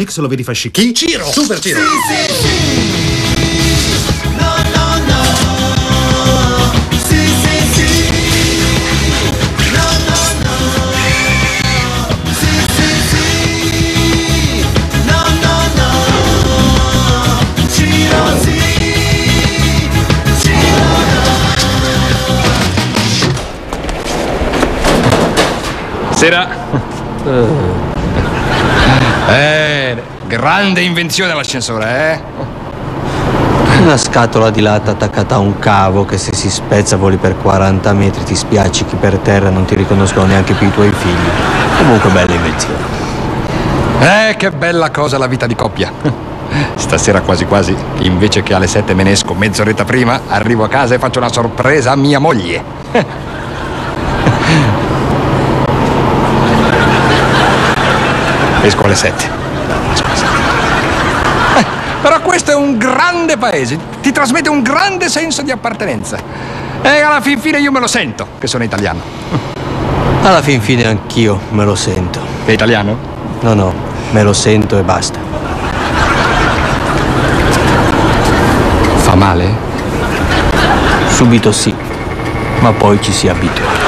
Nick se lo vedi fa chic. Chi? Ciro! Super Ciro! Sì. No, no, no. Sì, sì, sì. No, no, no. Sì, sì, sì. No, no, no. Ciro, sì. Ciro, no. Sera. Grande invenzione l'ascensore, eh? Una scatola di latta attaccata a un cavo che se si spezza voli per 40 metri, ti spiaccichi per terra, non ti riconoscono neanche più i tuoi figli. Comunque bella invenzione. Che bella cosa la vita di coppia. Stasera quasi quasi, invece che alle 7 me ne esco mezz'oretta prima, arrivo a casa e faccio una sorpresa a mia moglie. Esco alle 7. Però questo è un grande paese, ti trasmette un grande senso di appartenenza. E alla fin fine io me lo sento che sono italiano. Alla fin fine anch'io me lo sento. È italiano? No, no, me lo sento e basta. Fa male? Subito sì, ma poi ci si abitua.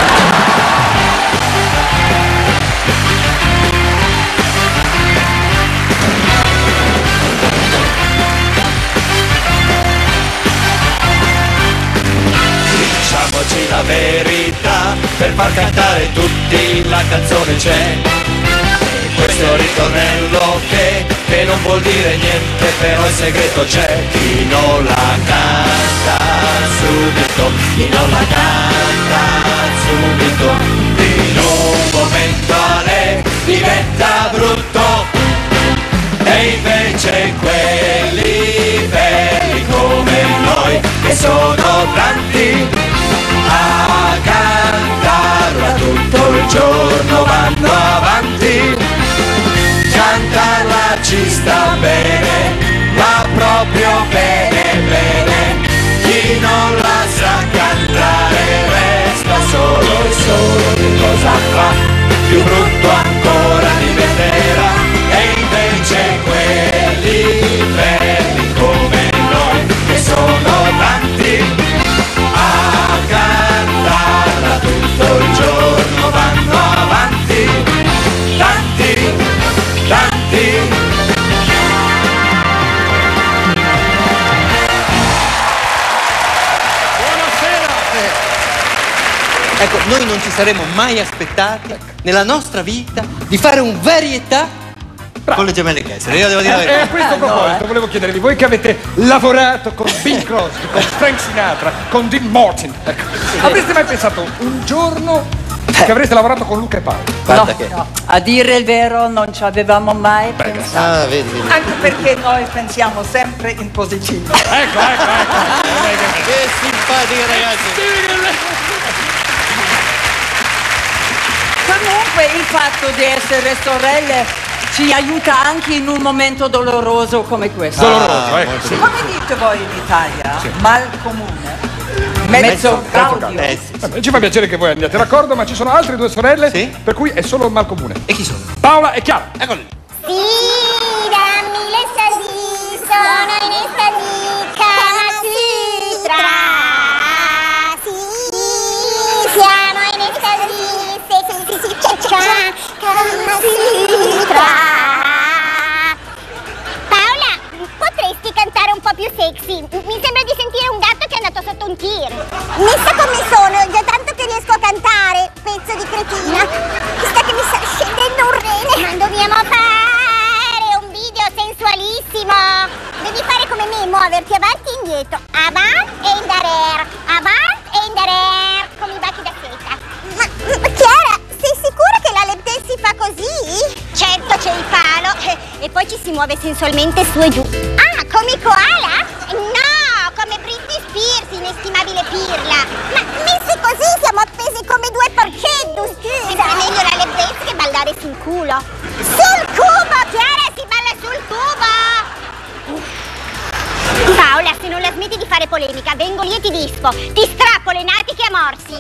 La verità, per far cantare tutti la canzone c'è. Questo è un ritornello che non vuol dire niente, però il segreto c'è. Chi non la canta subito, chi non la canta subito, in un momento a lei diventa brutto. E invece quelli veri come noi, che sono tanti, a cantarla tutto il giorno vanno avanti. Cantarla ci sta bene, ma proprio bene, bene. Chi non la sa cantare resta solo e solo. Che cosa fa? Più brutto ancora diventerà. E invece quelli belli come noi, che sono tanti, a cantarla tutto il giorno vanno avanti. Tanti, tanti. Ecco, noi non ci saremmo mai aspettati nella nostra vita di fare un varietà con le gemelle Kessler. Io devo dire la verità. E a questo proposito volevo chiedervi, voi che avete lavorato con Bing Crosby, con Frank Sinatra, con Dean Martin, ecco, avreste mai pensato un giorno che avreste lavorato con Luca e Paolo? Guarda No, che... no, a dire il vero non ci avevamo mai pensato. Ah, vedi. Anche perché noi pensiamo sempre in positivo. Ecco. Che simpatiche ragazzi. Comunque il fatto di essere sorelle ci aiuta anche in un momento doloroso come questo. Doloroso, ecco. Sì. Come dite voi in Italia? Mal comune. Mezzo gaudio. Sì. Ci fa piacere che voi andiate d'accordo, ma ci sono altre due sorelle, sì, per cui è solo il mal comune. E chi sono? Paola e Chiara. Eccoli. Sì, dammi l'estasi, sono in estasi, Camasitra. Sì, siamo in estasi, sì, Camasitra. Paola, potresti cantare un po' più sexy? Mi sembra di sentire un gatto che è andato sotto un tir. Messa come sono, già tanto che riesco a cantare, pezzo di cretina. Sta che mi sta scendendo un rene. Ma dobbiamo fare un video sensualissimo. Devi fare come me, muoverti avanti e indietro. Avanti e in air. Avanti e in air. Come i bachi da seta. Ma Chiara, sei sicura che la lap dance si fa così? Certo, c'è il palo e poi ci si muove sensualmente su e giù. Ah, come i koala? No, come Britney Spears, inestimabile pirla. Ma messe così siamo appesi come due porcellus. Sempre meglio la lap dance che ballare sul culo. Sul cubo, Chiara, si balla sul cubo. Paola, se non la smetti di fare polemica, vengo lì e ti dispo. Ti strappo le natiche a morsi.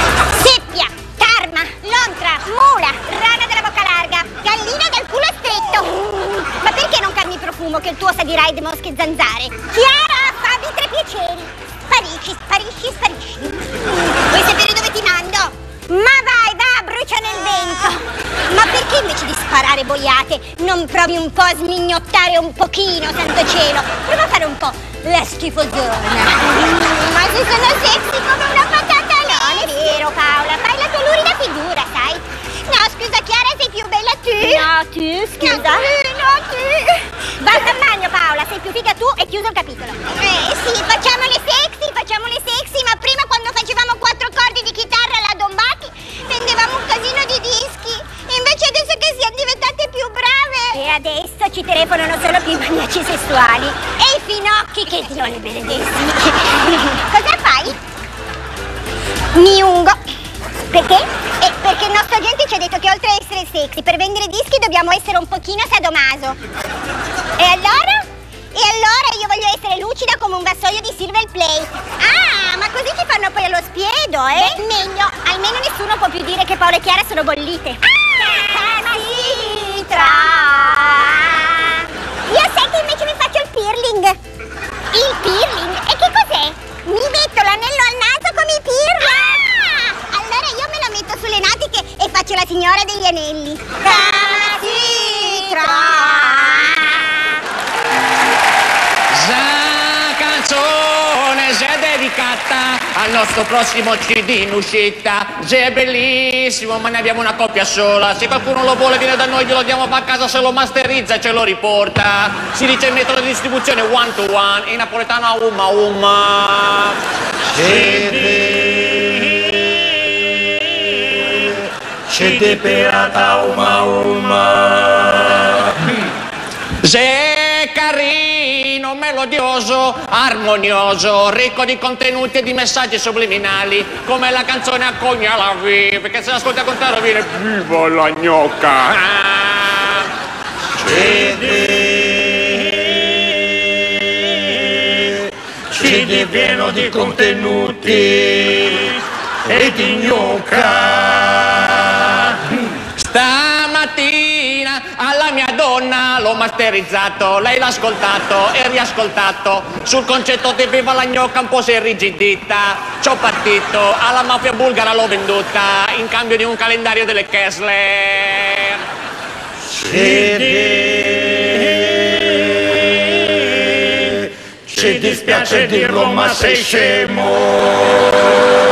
Seppia, tarma, lontra, mula, rana della bocca larga, gallina del culo stretto. capito? Ma perché non cambi profumo che il tuo sa di ride mosche e zanzare? Chiara, fammi 3 piaceri. Sparisci, sparisci, sparisci. Vuoi sapere dove ti mando? Ma vai, va, brucia nel vento. Ma perché invece di sparare boiate non provi un po' a smignottare un pochino, santo cielo? Prova a fare un po' la schifosona. Ma se sono sexy come una patata, no? Non è vero, Paola, fai la tua lurida figura, sai? No, scusa, Chiara, sei più bella tu. No, tu, scusa. No, tu. Vai al bagno, Paola, sei più figa tu e chiuso il capitolo. Sì, facciamole sexy, ma prima quando facevamo 4 accordi di chitarra alla Dombati vendevamo un casino di dischi. Invece adesso che siamo diventate più brave. E adesso ci telefonano solo più i maniaci sessuali. E i finocchi che Dio li benedessi. Cosa fai? Mi ungo. Perché? Perché il nostro agente ci ha detto che oltre a essere sexy, per vendere dischi dobbiamo essere un pochino sadomaso. E allora? E allora io voglio essere lucida come un vassoio di Silver Plate. Ah, ma così ci fanno poi allo spiedo, eh? Beh, meglio, almeno nessuno può più dire che Paola e Chiara sono bollite. Sitra! Io sai che invece mi faccio il peeling. Il peeling? E che cos'è? Mi metto l'anello al naso come i peeling. Allora io me lo metto sulle natiche e faccio la signora degli anelli. Canzone se è dedicata al nostro prossimo CD in uscita. Se è bellissimo, ma ne abbiamo una copia sola. Se qualcuno lo vuole viene da noi, glielo diamo a casa, se lo masterizza e ce lo riporta. Si dice il metodo di distribuzione one to one, in napoletano a umma. CD pirata umma. Se è carino, melodioso, armonioso, ricco di contenuti e di messaggi subliminali, come la canzone Accogna la V, perché se l'ascolti a contare viene viva la gnocca. CD pieno di contenuti e di gnocca. Stamattina alla mia donna l'ho masterizzato, lei l'ha ascoltato e riascoltato. Sul concetto di viva la gnocca un po' si è irrigidita. C'ho partito, alla mafia bulgara l'ho venduta in cambio di un calendario delle Kessler. Ci dispiace dirlo ma sei scemo.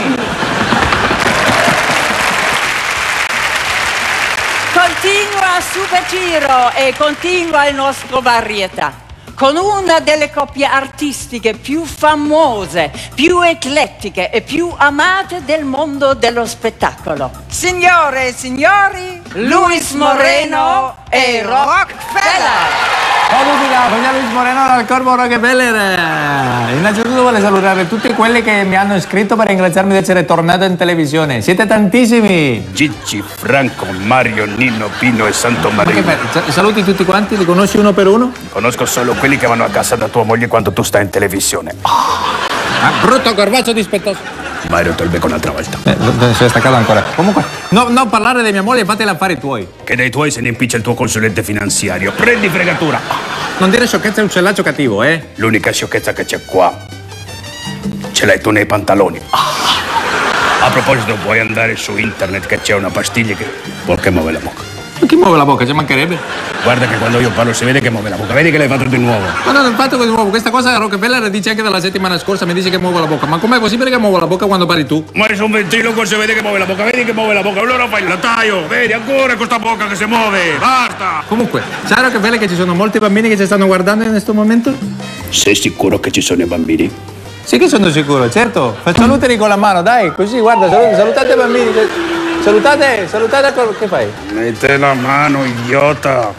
Continua Super Giro e continua il nostro varietà con una delle coppie artistiche più famose, più eclettiche e più amate del mondo dello spettacolo. Signore e signori, Luis Moreno e Rockefeller. Ciao a tutti da Luis Moreno dal Corpo Rockefeller. Innanzitutto voglio salutare tutti quelli che mi hanno iscritto per ringraziarmi di essere tornato in televisione. Siete tantissimi. Gigi, Franco, Mario, Nino, Pino e Santo Marino. Saluti tutti quanti, li conosci uno per uno? Conosco solo quelli che vanno a casa da tua moglie quando tu stai in televisione. Brutto corvaccio dispettoso. Mario te il becco un'altra volta. Si è staccato ancora. Comunque, non parlare di mia moglie, fate gli affari tuoi. Che dei tuoi se ne impiccia il tuo consulente finanziario. Prendi fregatura. Non dire sciocchezza, è un cellaccio cattivo, eh? L'unica sciocchezza che c'è qua ce l'hai tu nei pantaloni. A proposito, puoi andare su internet che c'è una pastiglia che muove la bocca. Chi muove la bocca? Ci mancherebbe. Guarda che quando io parlo si vede che muove la bocca. Vedi che l'hai fatto di nuovo. Ma non ho fatto di nuovo. Questa cosa Rockefeller dice anche dalla settimana scorsa. Mi dice che muovo la bocca. Ma com'è possibile che muovo la bocca quando parli tu? Ma sei un ventriloquo, si vede che muove la bocca. Vedi che muove la bocca. Allora fai il lattaio. Vedi ancora questa bocca che si muove. Basta. Comunque, sai Rockefeller che ci sono molti bambini che ci stanno guardando in questo momento? Sei sicuro che ci sono i bambini? Sì che sono sicuro, certo. Salutali con la mano, dai. Così, guarda, salutate i bambini. Salutate, che fai? Mette la mano, idiota.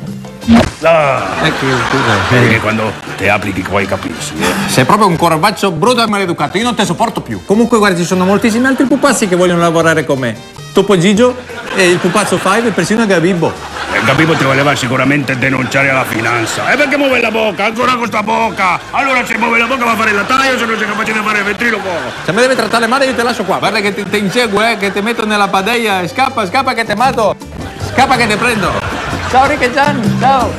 Vedi che quando te applichi poi capisci. Sei proprio un corvaccio brutto e maleducato. Io non ti sopporto più. Comunque, guarda, ci sono moltissimi altri pupazzi che vogliono lavorare con me. Topo Gigio e il pupazzo Five e persino Gabibbo. Gabibbo ti voleva sicuramente denunciare alla finanza. E perché muove la bocca? Ancora con sta bocca? Allora se muove la bocca va a fare il lattaio, se non sei capace di fare il ventriloquo. Se mi deve trattare male io te lascio qua. Guarda che ti inseguo, che ti metto nella padella. Scappa che te mato. Scappa che te prendo. Ciao Riccheggiani, ciao.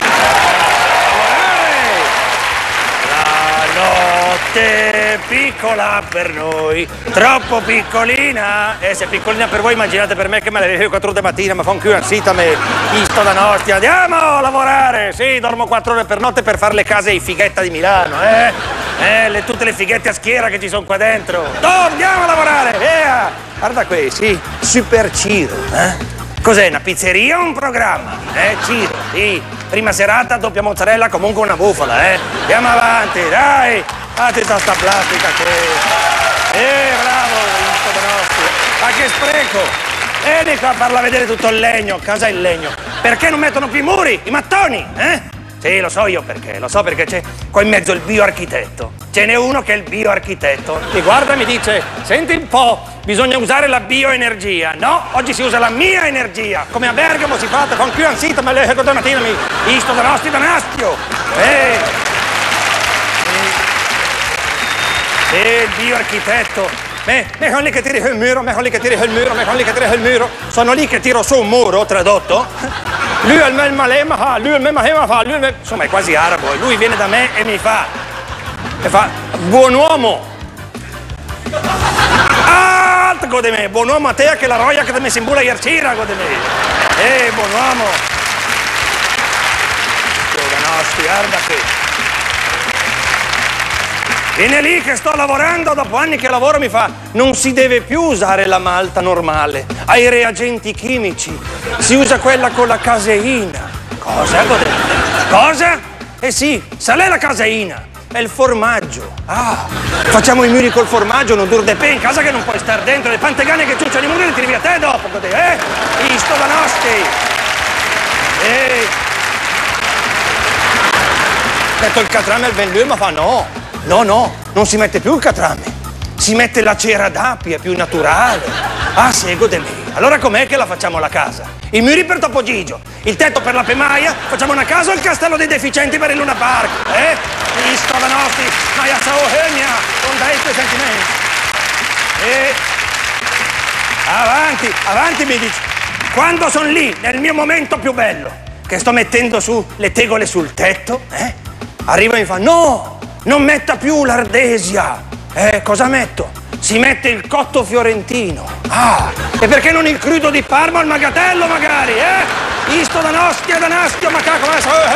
Notte piccola per noi, troppo piccolina. E se è piccolina per voi, immaginate per me che me la vedo 4 ore mattina, ma fa un chiuarsita me. Sto da notte, andiamo a lavorare. Sì, dormo 4 ore per notte per fare le case ai fighetta di Milano, tutte le fighette a schiera che ci sono qua dentro. Andiamo a lavorare, via. Guarda qui, sì, Super Ciro, Cos'è, una pizzeria o un programma? Ciro, sì. Prima serata, doppia mozzarella, comunque una bufala, Andiamo avanti, dai! Fate sta plastica che... bravo, visto da nostro. Ma che spreco! Vieni qua a farla vedere tutto il legno. Cos'è il legno? Perché non mettono più i muri, i mattoni, Sì, lo so io perché. Lo so perché c'è qua in mezzo il bioarchitetto. Ce n'è uno che è il bioarchitetto. Mi guarda e mi dice, senti un po', bisogna usare la bioenergia. No, oggi si usa la mia energia. Come a Bergamo si fa un più ansita, ma le domattina mi sto da nostri da nastio. Il bioarchitetto. Me con lì che tiri il muro, me con lì che tiri il muro, me con lì che tiri il muro. Sono lì che tiro su un muro, tradotto. Lui è il mio malema fa, lui è il mio malema fa, lui è il mio... Insomma, è quasi arabo. Lui viene da me e mi fa... buon uomo. Gode me, buon uomo a te che la roia che mi simbula iarcira, gode me. Buon uomo. Guarda che... Viene lì che sto lavorando, dopo anni che lavoro mi fa, non si deve più usare la malta normale, ai reagenti chimici, si usa quella con la caseina. Cosa? Cosa? Sì, sa lei la caseina? È il formaggio. Facciamo i muri col formaggio, non dur de pe in casa che non puoi star dentro, le pantegane che ciucciano i muri le tiri via te dopo, sto da nostri. Metto il catrame al vendue, ma fa no, non si mette più il catrame, si mette la cera d'api, è più naturale. Seguo de me. Allora com'è che la facciamo la casa? I muri per Topo Gigio, il tetto per la pemaia, facciamo una casa o il castello dei deficienti per il Luna Park? Sto da nostri, ma io so mia, con dei tuoi sentimenti. Avanti mi dici, quando sono lì, nel mio momento più bello, che sto mettendo su le tegole sul tetto, arriva e mi fa, no, non metta più l'ardesia. Cosa metto? Si mette il cotto fiorentino. E perché non il crudo di Parma o il magatello magari, Isto da nostia, da nastio, ma cacco,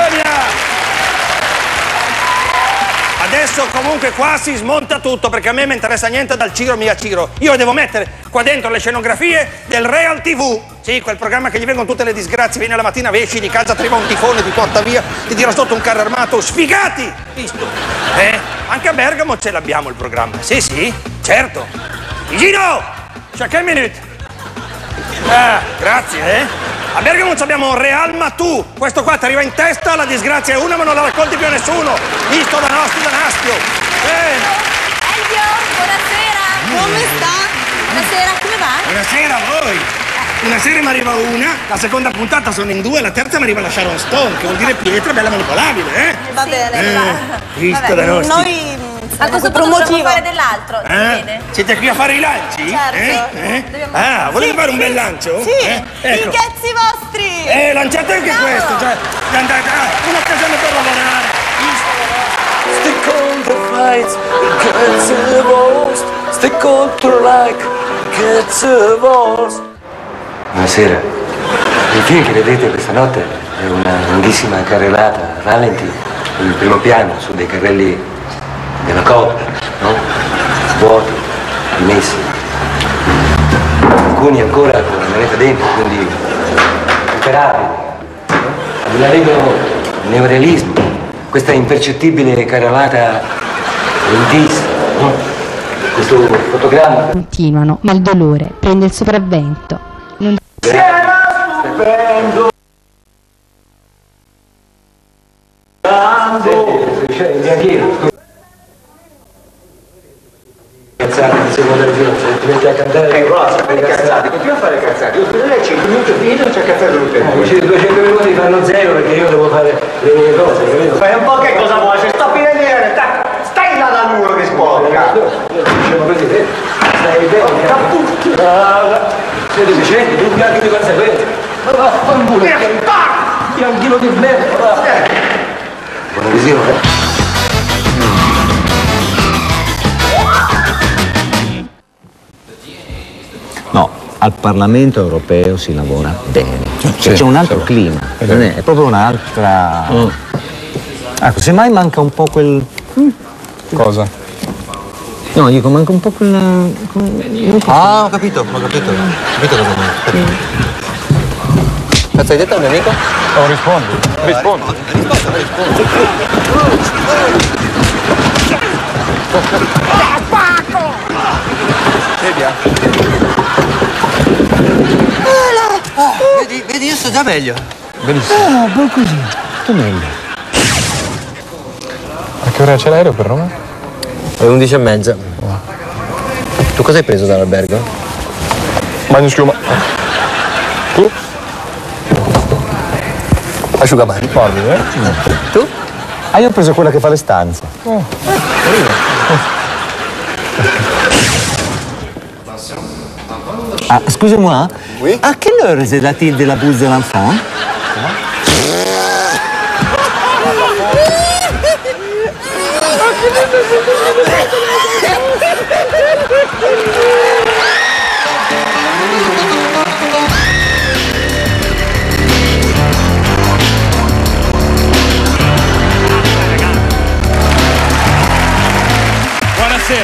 Adesso comunque qua si smonta tutto perché a me mi interessa niente dal Ciro mia Ciro. Io devo mettere qua dentro le scenografie del Real TV. Sì, quel programma che gli vengono tutte le disgrazie, vieni la mattina, esci di casa, arriva un tifone, ti porta via, ti tira sotto un carro armato, sfigati! Visto? Anche a Bergamo ce l'abbiamo il programma. Sì, certo. Gino! C'è che minuto? Grazie, A Bergamo abbiamo Real Matù. Questo qua ti arriva in testa, la disgrazia è una ma non la racconti più a nessuno. Visto da nostri da nastio. Elvio, buonasera. Come sta? Buonasera, come va? Buonasera a voi. Una serie mi arriva una, la seconda puntata sono in 2, la terza mi arriva la Sharon Stone, che vuol dire pietra bella manipolabile, Va bene, Visto da nostri. Noi a questo promotivo fare dell'altro, Siete qui a fare i lanci? Certo. Volete fare un bel lancio? Sì, Ecco. i cazzi vostri! Lanciate anche questo, cioè, andate, un'occasione per lavorare. Stick on the fight, get the most. Stick on the like, get the most. Buonasera. Il film che vedete questa notte è una lunghissima carrellata a rallenti in primo piano su dei carrelli della coppia, no? Vuoti, rimessi. Alcuni ancora con la manetta dentro, quindi operabili. No? La vedo neorealismo, questa impercettibile carrellata lentissima, no? Questo fotogramma. Continuano, ma il dolore prende il sopravvento. Non... Stupendo! C'è il bianchino. Cazzati di seconda regione, se ti metti a cantare rosa, fai cazzati, continua a fare cazzati. Io spero lei 5 minuti finito non c'è cazzate tutte. Invece di 200 minuti fanno 0 perché io devo fare le mie cose, capito? Fai un po' che cosa vuoi, se sto piede, stai là dal muro che sporca. Diciamo così, stai bene. Sei deficiente, tu anche di conseguenze. Ma va, fa un culo. fianchino di merda. Buona visione. No, al Parlamento europeo si lavora bene. Cioè, c'è un altro clima, è proprio un'altra... Ecco, semmai manca un po' quel... Cosa? No, dico, manca un po' quel... Ah, ho capito cosa manca. Cazzo hai detto al mio amico? Oh, rispondi. Rispondi. Vedi, io sto già meglio. Benissimo. poi così, tutto meglio. A che ora c'è l'aereo per Roma? È 11:30. Tu cosa hai preso dall'albergo? Bagno schiuma. Tu? Asciugamani. Morbide, Tu? Ah, io ho preso quella che fa le stanze. Ah, excusez-moi, Oui? à quelle heure c'est la tire de la bouse de l'enfant? Buonasera.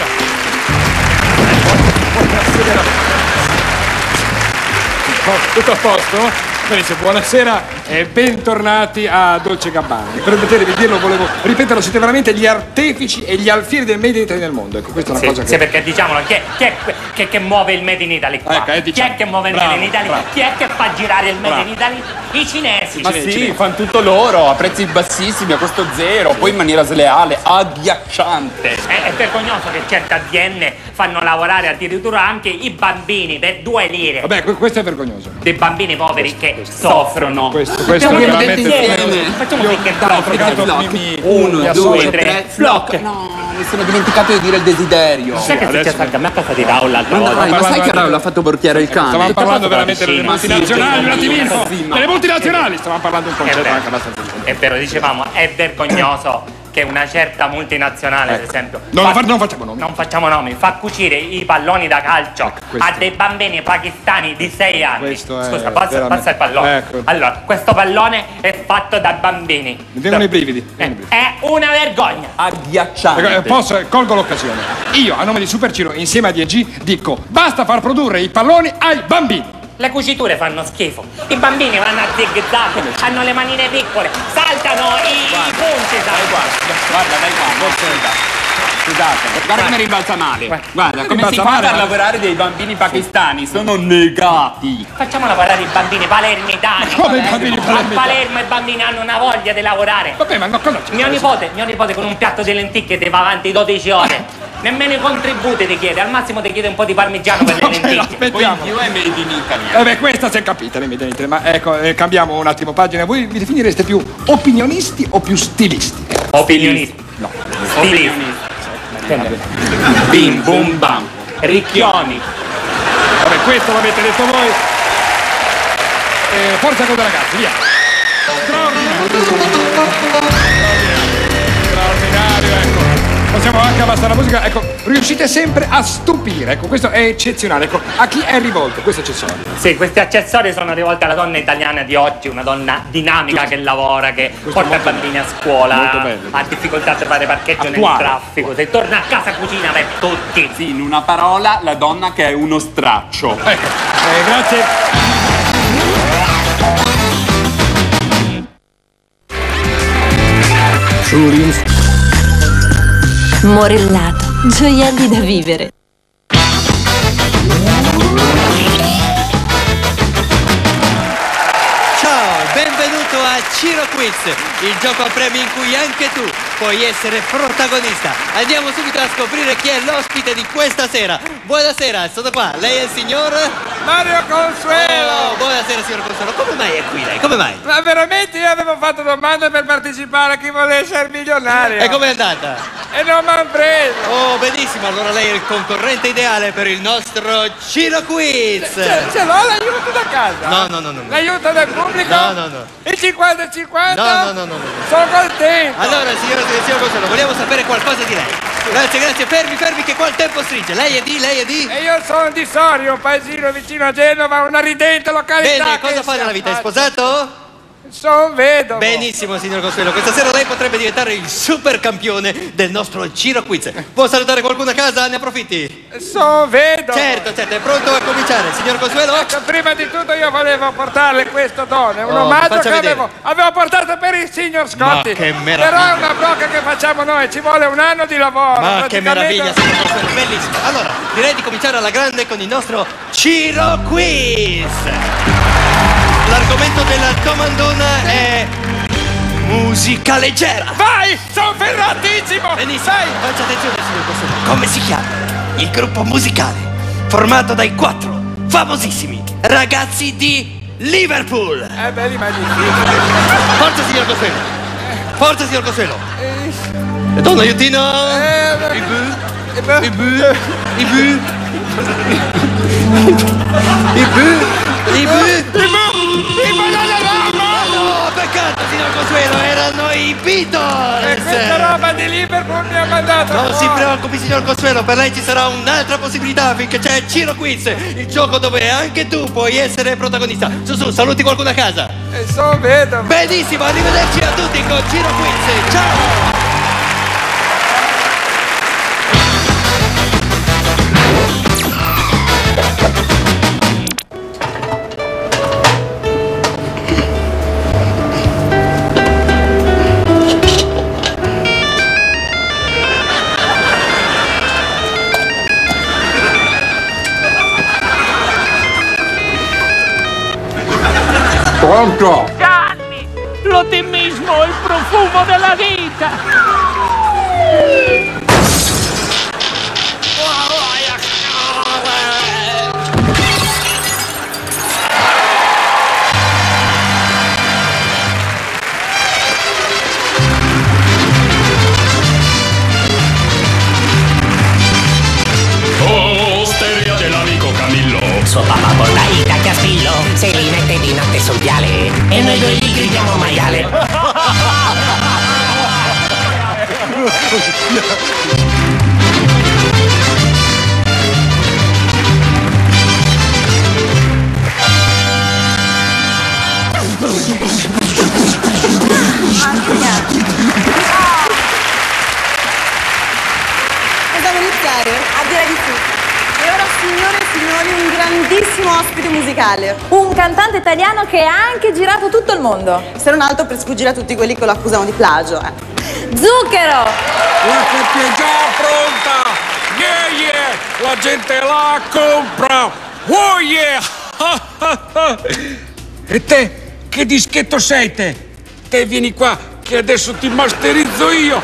Tutto a posto? Benissimo, buonasera e bentornati a Dolce Gabbana. Permettetevi di dirlo, volevo ripeterlo, siete veramente gli artefici e gli alfieri del Made in Italy nel mondo. Ecco, questa è una cosa che... Sì, perché diciamolo, chi è che muove il Made in Italy qua? Ecco, Chi è che muove il Made in Italy? Chi è che fa girare il Made in Italy? I cinesi. Ma sì, fanno tutto loro, a prezzi bassissimi, a costo zero, poi in maniera sleale, agghiacciante. È vergognoso che certe aziende fanno lavorare addirittura anche i bambini per 2 lire. Vabbè, questo è vergognoso. Dei bambini poveri che soffrono. Questo è veramente... Facciamo un finché trovato 1, 2, 3, flock. No, mi sono dimenticato di dire il desiderio. Sai che è successo anche a me a casa di Raul l'altra volta? volta? Ma sai che Raul ha fatto borchiare il cane? Stavamo parlando veramente delle multinazionali, un attimino. Delle multinazionali, stavamo parlando un concetto anche abbastanza. È vero, dicevamo, è vergognoso che una certa multinazionale, ad esempio, non facciamo nomi. Non facciamo nomi, fa cucire i palloni da calcio a dei bambini pakistani di 6 anni. Scusa, passa il pallone. Ecco. Allora, questo pallone è fatto da bambini. Mi vengono i brividi. È una vergogna. Agghiacciante. Colgo l'occasione. Io, a nome di Super Ciro, insieme a DG, dico: basta far produrre i palloni ai bambini. Le cuciture fanno schifo. I bambini vanno a zig-zag, hanno le manine piccole, saltano i punti. Guarda, dai qua. Scusate, guarda come rimbalza male. Guarda, come si fa a lavorare dei bambini pakistani? Sono negati. Facciamo lavorare i bambini palermitani. Come i bambini palermitani? A Palermo i bambini hanno una voglia di lavorare. Vabbè, ma no, cosa c'è? Mio nipote con un piatto di lenticchie ti va avanti 12 ore. Nemmeno i contributi ti chiede, al massimo ti chiede un po' di parmigiano per le lenticchie. Poi in più è Made in Italy. Vabbè, questa si è capita, ma ecco, cambiamo un attimo pagina. Voi vi definireste più opinionisti o più stilisti? Opinionisti. No. Stilisti. Bim bum bam. Ricchioni. Vabbè, questo l'avete detto voi. Forza con ragazzi, via. Straordinario, ecco. Possiamo anche abbassare la musica, ecco, riuscite sempre a stupire, ecco, questo è eccezionale, ecco, a chi è rivolto questo accessorio? Sì, questi accessori sono rivolti alla donna italiana di oggi, una donna dinamica che lavora, che porta i bambini a scuola, ha difficoltà a trovare parcheggio nel traffico, se torna a casa cucina per tutti. Sì, in una parola, la donna che è uno straccio. Ecco, grazie. Morellato, gioielli da vivere. Ciao, benvenuto a Ciro Quiz, il gioco a premi in cui anche tu puoi essere protagonista. Andiamo subito a scoprire chi è l'ospite di questa sera. Buonasera, sono qua. Lei è il signor? Mario Consuelo! Oh, buonasera signor Consuelo, come mai è qui lei? Come mai? Ma veramente io avevo fatto domande per partecipare a Chi vuole essere milionario. E com'è andata? E non mi hanno preso. Oh, benissimo, allora lei è il concorrente ideale per il nostro Ciro Quiz. Ce l'ho l'aiuto da casa? No. L'aiuto del pubblico? No. Il 50-50? No. Sono contento. Allora, signor Consuelo, vogliamo sapere qualcosa di lei. Grazie, fermi che qua il tempo stringe. Lei è di? E io sono di Sorio, un paesino vicino a Genova, una ridente località. Bene, cosa fa nella vita? È sposato? Sono vedovo. Benissimo, signor Consuelo. Questa sera lei potrebbe diventare il super campione del nostro Ciro Quiz. Può salutare qualcuno a casa? Ne approfitti? Sono vedovo. Certo, è pronto a cominciare. Signor Consuelo? Ecco, prima di tutto io volevo portarle questo dono. È un omaggio che avevo portato per il signor Scotti. Ma che meraviglia. Però è una brocca che facciamo noi, ci vuole un anno di lavoro. Ma che meraviglia, signor Consuelo, bellissimo. Allora, direi di cominciare alla grande con il nostro Ciro Quiz. L'argomento della domandona è musica leggera. Vai, sono ferratissimo. Benissimo, faccia attenzione signor Consuelo. Come si chiama il gruppo musicale formato dai 4 famosissimi ragazzi di Liverpool? Belli ma difficili. Forza signor Consuelo. Forza signor Consuelo. Don aiutino. No, peccato signor Consuelo, erano i Beatles. E questa roba di Liverpool mi ha mandato. Non si preoccupi signor Consuelo, per lei ci sarà un'altra possibilità finché c'è Ciro Quiz, il gioco dove anche tu puoi essere protagonista. Su, saluti qualcuno a casa. E sono vedovo. Benissimo, arrivederci a tutti con Ciro Quiz. Ciao. Pronto? Gianni, l'ottimismo è il profumo della vita. Osteria dell'amico Camillo. Suo papà porta i tacchi a spillo, Selinette di notte sul viale, e noi due gli gridiamo maiale. Possiamo iniziare? Direi di sì. E ora, signore e signori, un grandissimo ospite musicale. Un cantante italiano che ha anche girato tutto il mondo. Se non altro per sfuggire a tutti quelli che lo accusano di plagio. Zucchero! La coppia è già pronta! Yeah! La gente la compra! Oh yeah! E te? Che dischetto sei te? Te vieni qua, che adesso ti masterizzo io!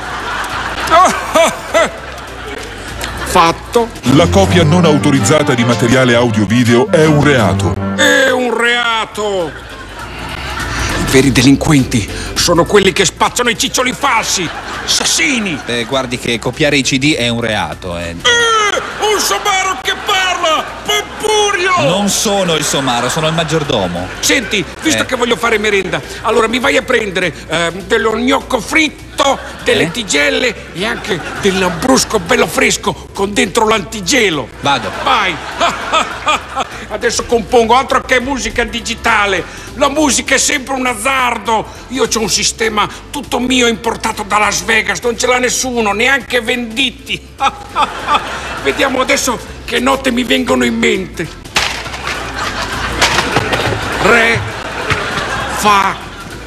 Fatto. La copia non autorizzata di materiale audio-video è un reato. È un reato! I veri delinquenti sono quelli che spazzano i ciccioli falsi! Assassini! Guardi che copiare i CD è un reato, Un somaro che parla! Pampurio! Non sono il somaro, sono il maggiordomo. Senti, visto che voglio fare merenda, allora mi vai a prendere dello gnocco fritto, delle tigelle e anche del lambrusco bello fresco con dentro l'antigelo. Vado. Vai! Adesso compongo altro che musica digitale. La musica è sempre un azzardo. Io c'ho un sistema tutto mio importato da Las Vegas, non ce l'ha nessuno, neanche Venditti. Vediamo adesso che note mi vengono in mente. Re, fa.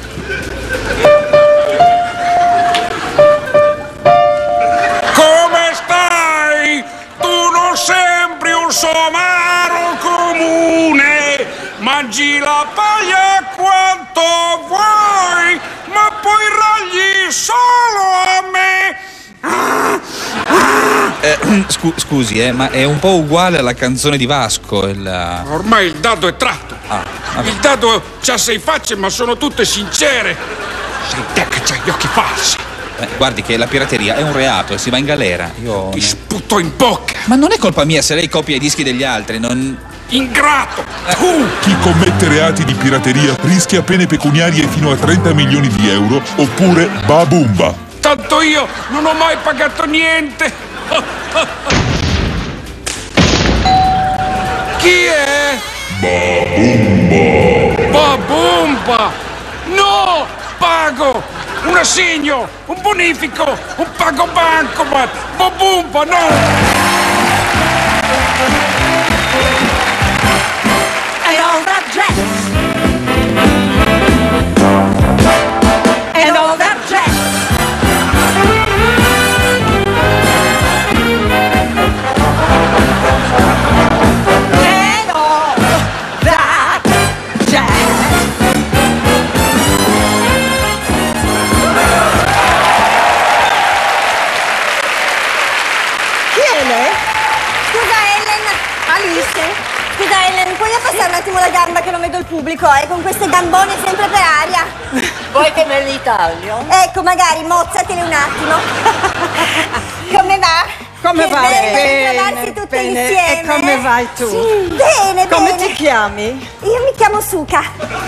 Come stai? Tu non sembri un somaro comune, mangi la paglia quanto vuoi, ma poi ragli solo a me. Scusi, ma è un po' uguale alla canzone di Vasco. Ormai il dado è tratto. Il dado c'ha 6 facce, ma sono tutte sincere. Sei te che c'hai gli occhi falsi. Guardi che la pirateria è un reato e si va in galera. Ti sputo in bocca. Ma non è colpa mia se lei copia i dischi degli altri, non... Ingrato! Chi commette reati di pirateria rischia pene pecuniarie fino a 30 milioni di euro oppure babumba. Tanto io non ho mai pagato niente. Chi è? Babumba. Babumba! No! Pago! Un assegno! Un bonifico! Un pago bancomat! Babumba, no! And all that jazz. And all that jazz. And all that jazz. Chi è lei? Scusa Ellen. Alice. Scusa Ellen, puoi abbassare un attimo la gamba che non vedo il pubblico, con queste gambone sempre per aria. Vuoi che me li taglio? Ecco, magari mozzatele un attimo. Come va? Come Che va? bello trovarsi tutte bene. insieme. E come vai tu? Sì, bene, Come bene. ti chiami? Io mi chiamo Suka.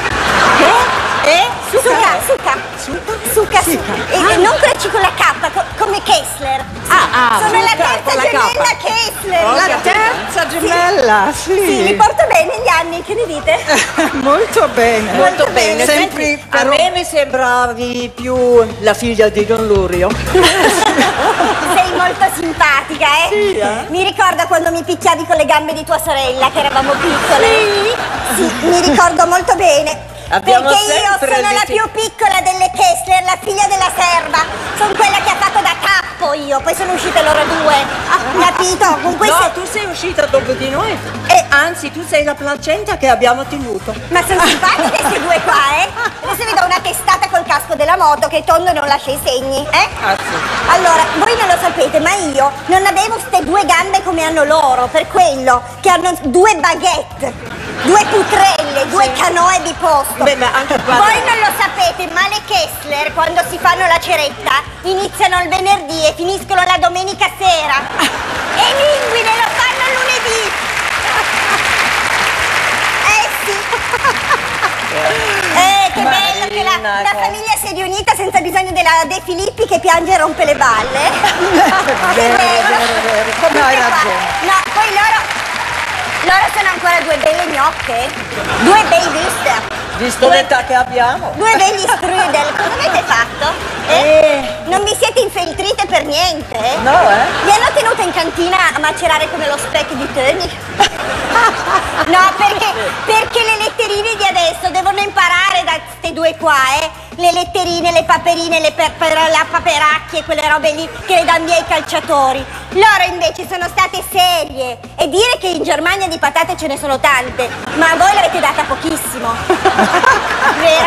Suka. E non quella C con la K, come Kessler. Sono la terza gemella Kessler. La terza gemella, sì. Sì, mi porto bene gli anni, che ne dite? Molto bene. Molto bene. Senti, a me mi sembravi più la figlia di Don Lurio. Sei molto simpatica, eh? Sì, eh? Mi ricordo quando mi picchiavi con le gambe di tua sorella, che eravamo piccole. Sì, mi ricordo molto bene. Abbiamo Perché io sempre sono la più piccola delle Kessler, la figlia della serva. Sono quella che ha fatto da capo io, poi sono uscite loro due. Capito? Con queste... No, tu sei uscita dopo di noi. Anzi, tu sei la placenta che abbiamo tenuto. Ma sono simpatiche queste due qua, eh? Adesso vi do una testata col casco della moto che tondo non lascia i segni, eh? Allora, voi non lo sapete, ma io non avevo ste due gambe come hanno loro, per quello che hanno due baguette, due putrelle, due canoe di posto. Beh, ma anche qua... Voi non lo sapete, ma le Kessler, quando si fanno la ceretta, iniziano il venerdì e finiscono la domenica sera. E i linguine lo fanno il lunedì. Sì. Che bello che la famiglia si è riunita senza bisogno della De Filippi che piange e rompe le balle. Vero. Come hai ragione. No, poi loro sono ancora due belle gnocche, due bei Würster. Visto l'età che abbiamo. Due begli strudel, cosa avete fatto? Non vi siete infeltrite per niente? No, Vi hanno tenuto in cantina a macerare come lo speck di Tony? No, perché le letterine di adesso devono imparare da queste due qua, le letterine, le paperine, la paperacchie, quelle robe lì che le danno via ai calciatori. Loro invece sono state serie. E dire che in Germania di patate ce ne sono tante, ma a voi l'avete data pochissimo. Vero?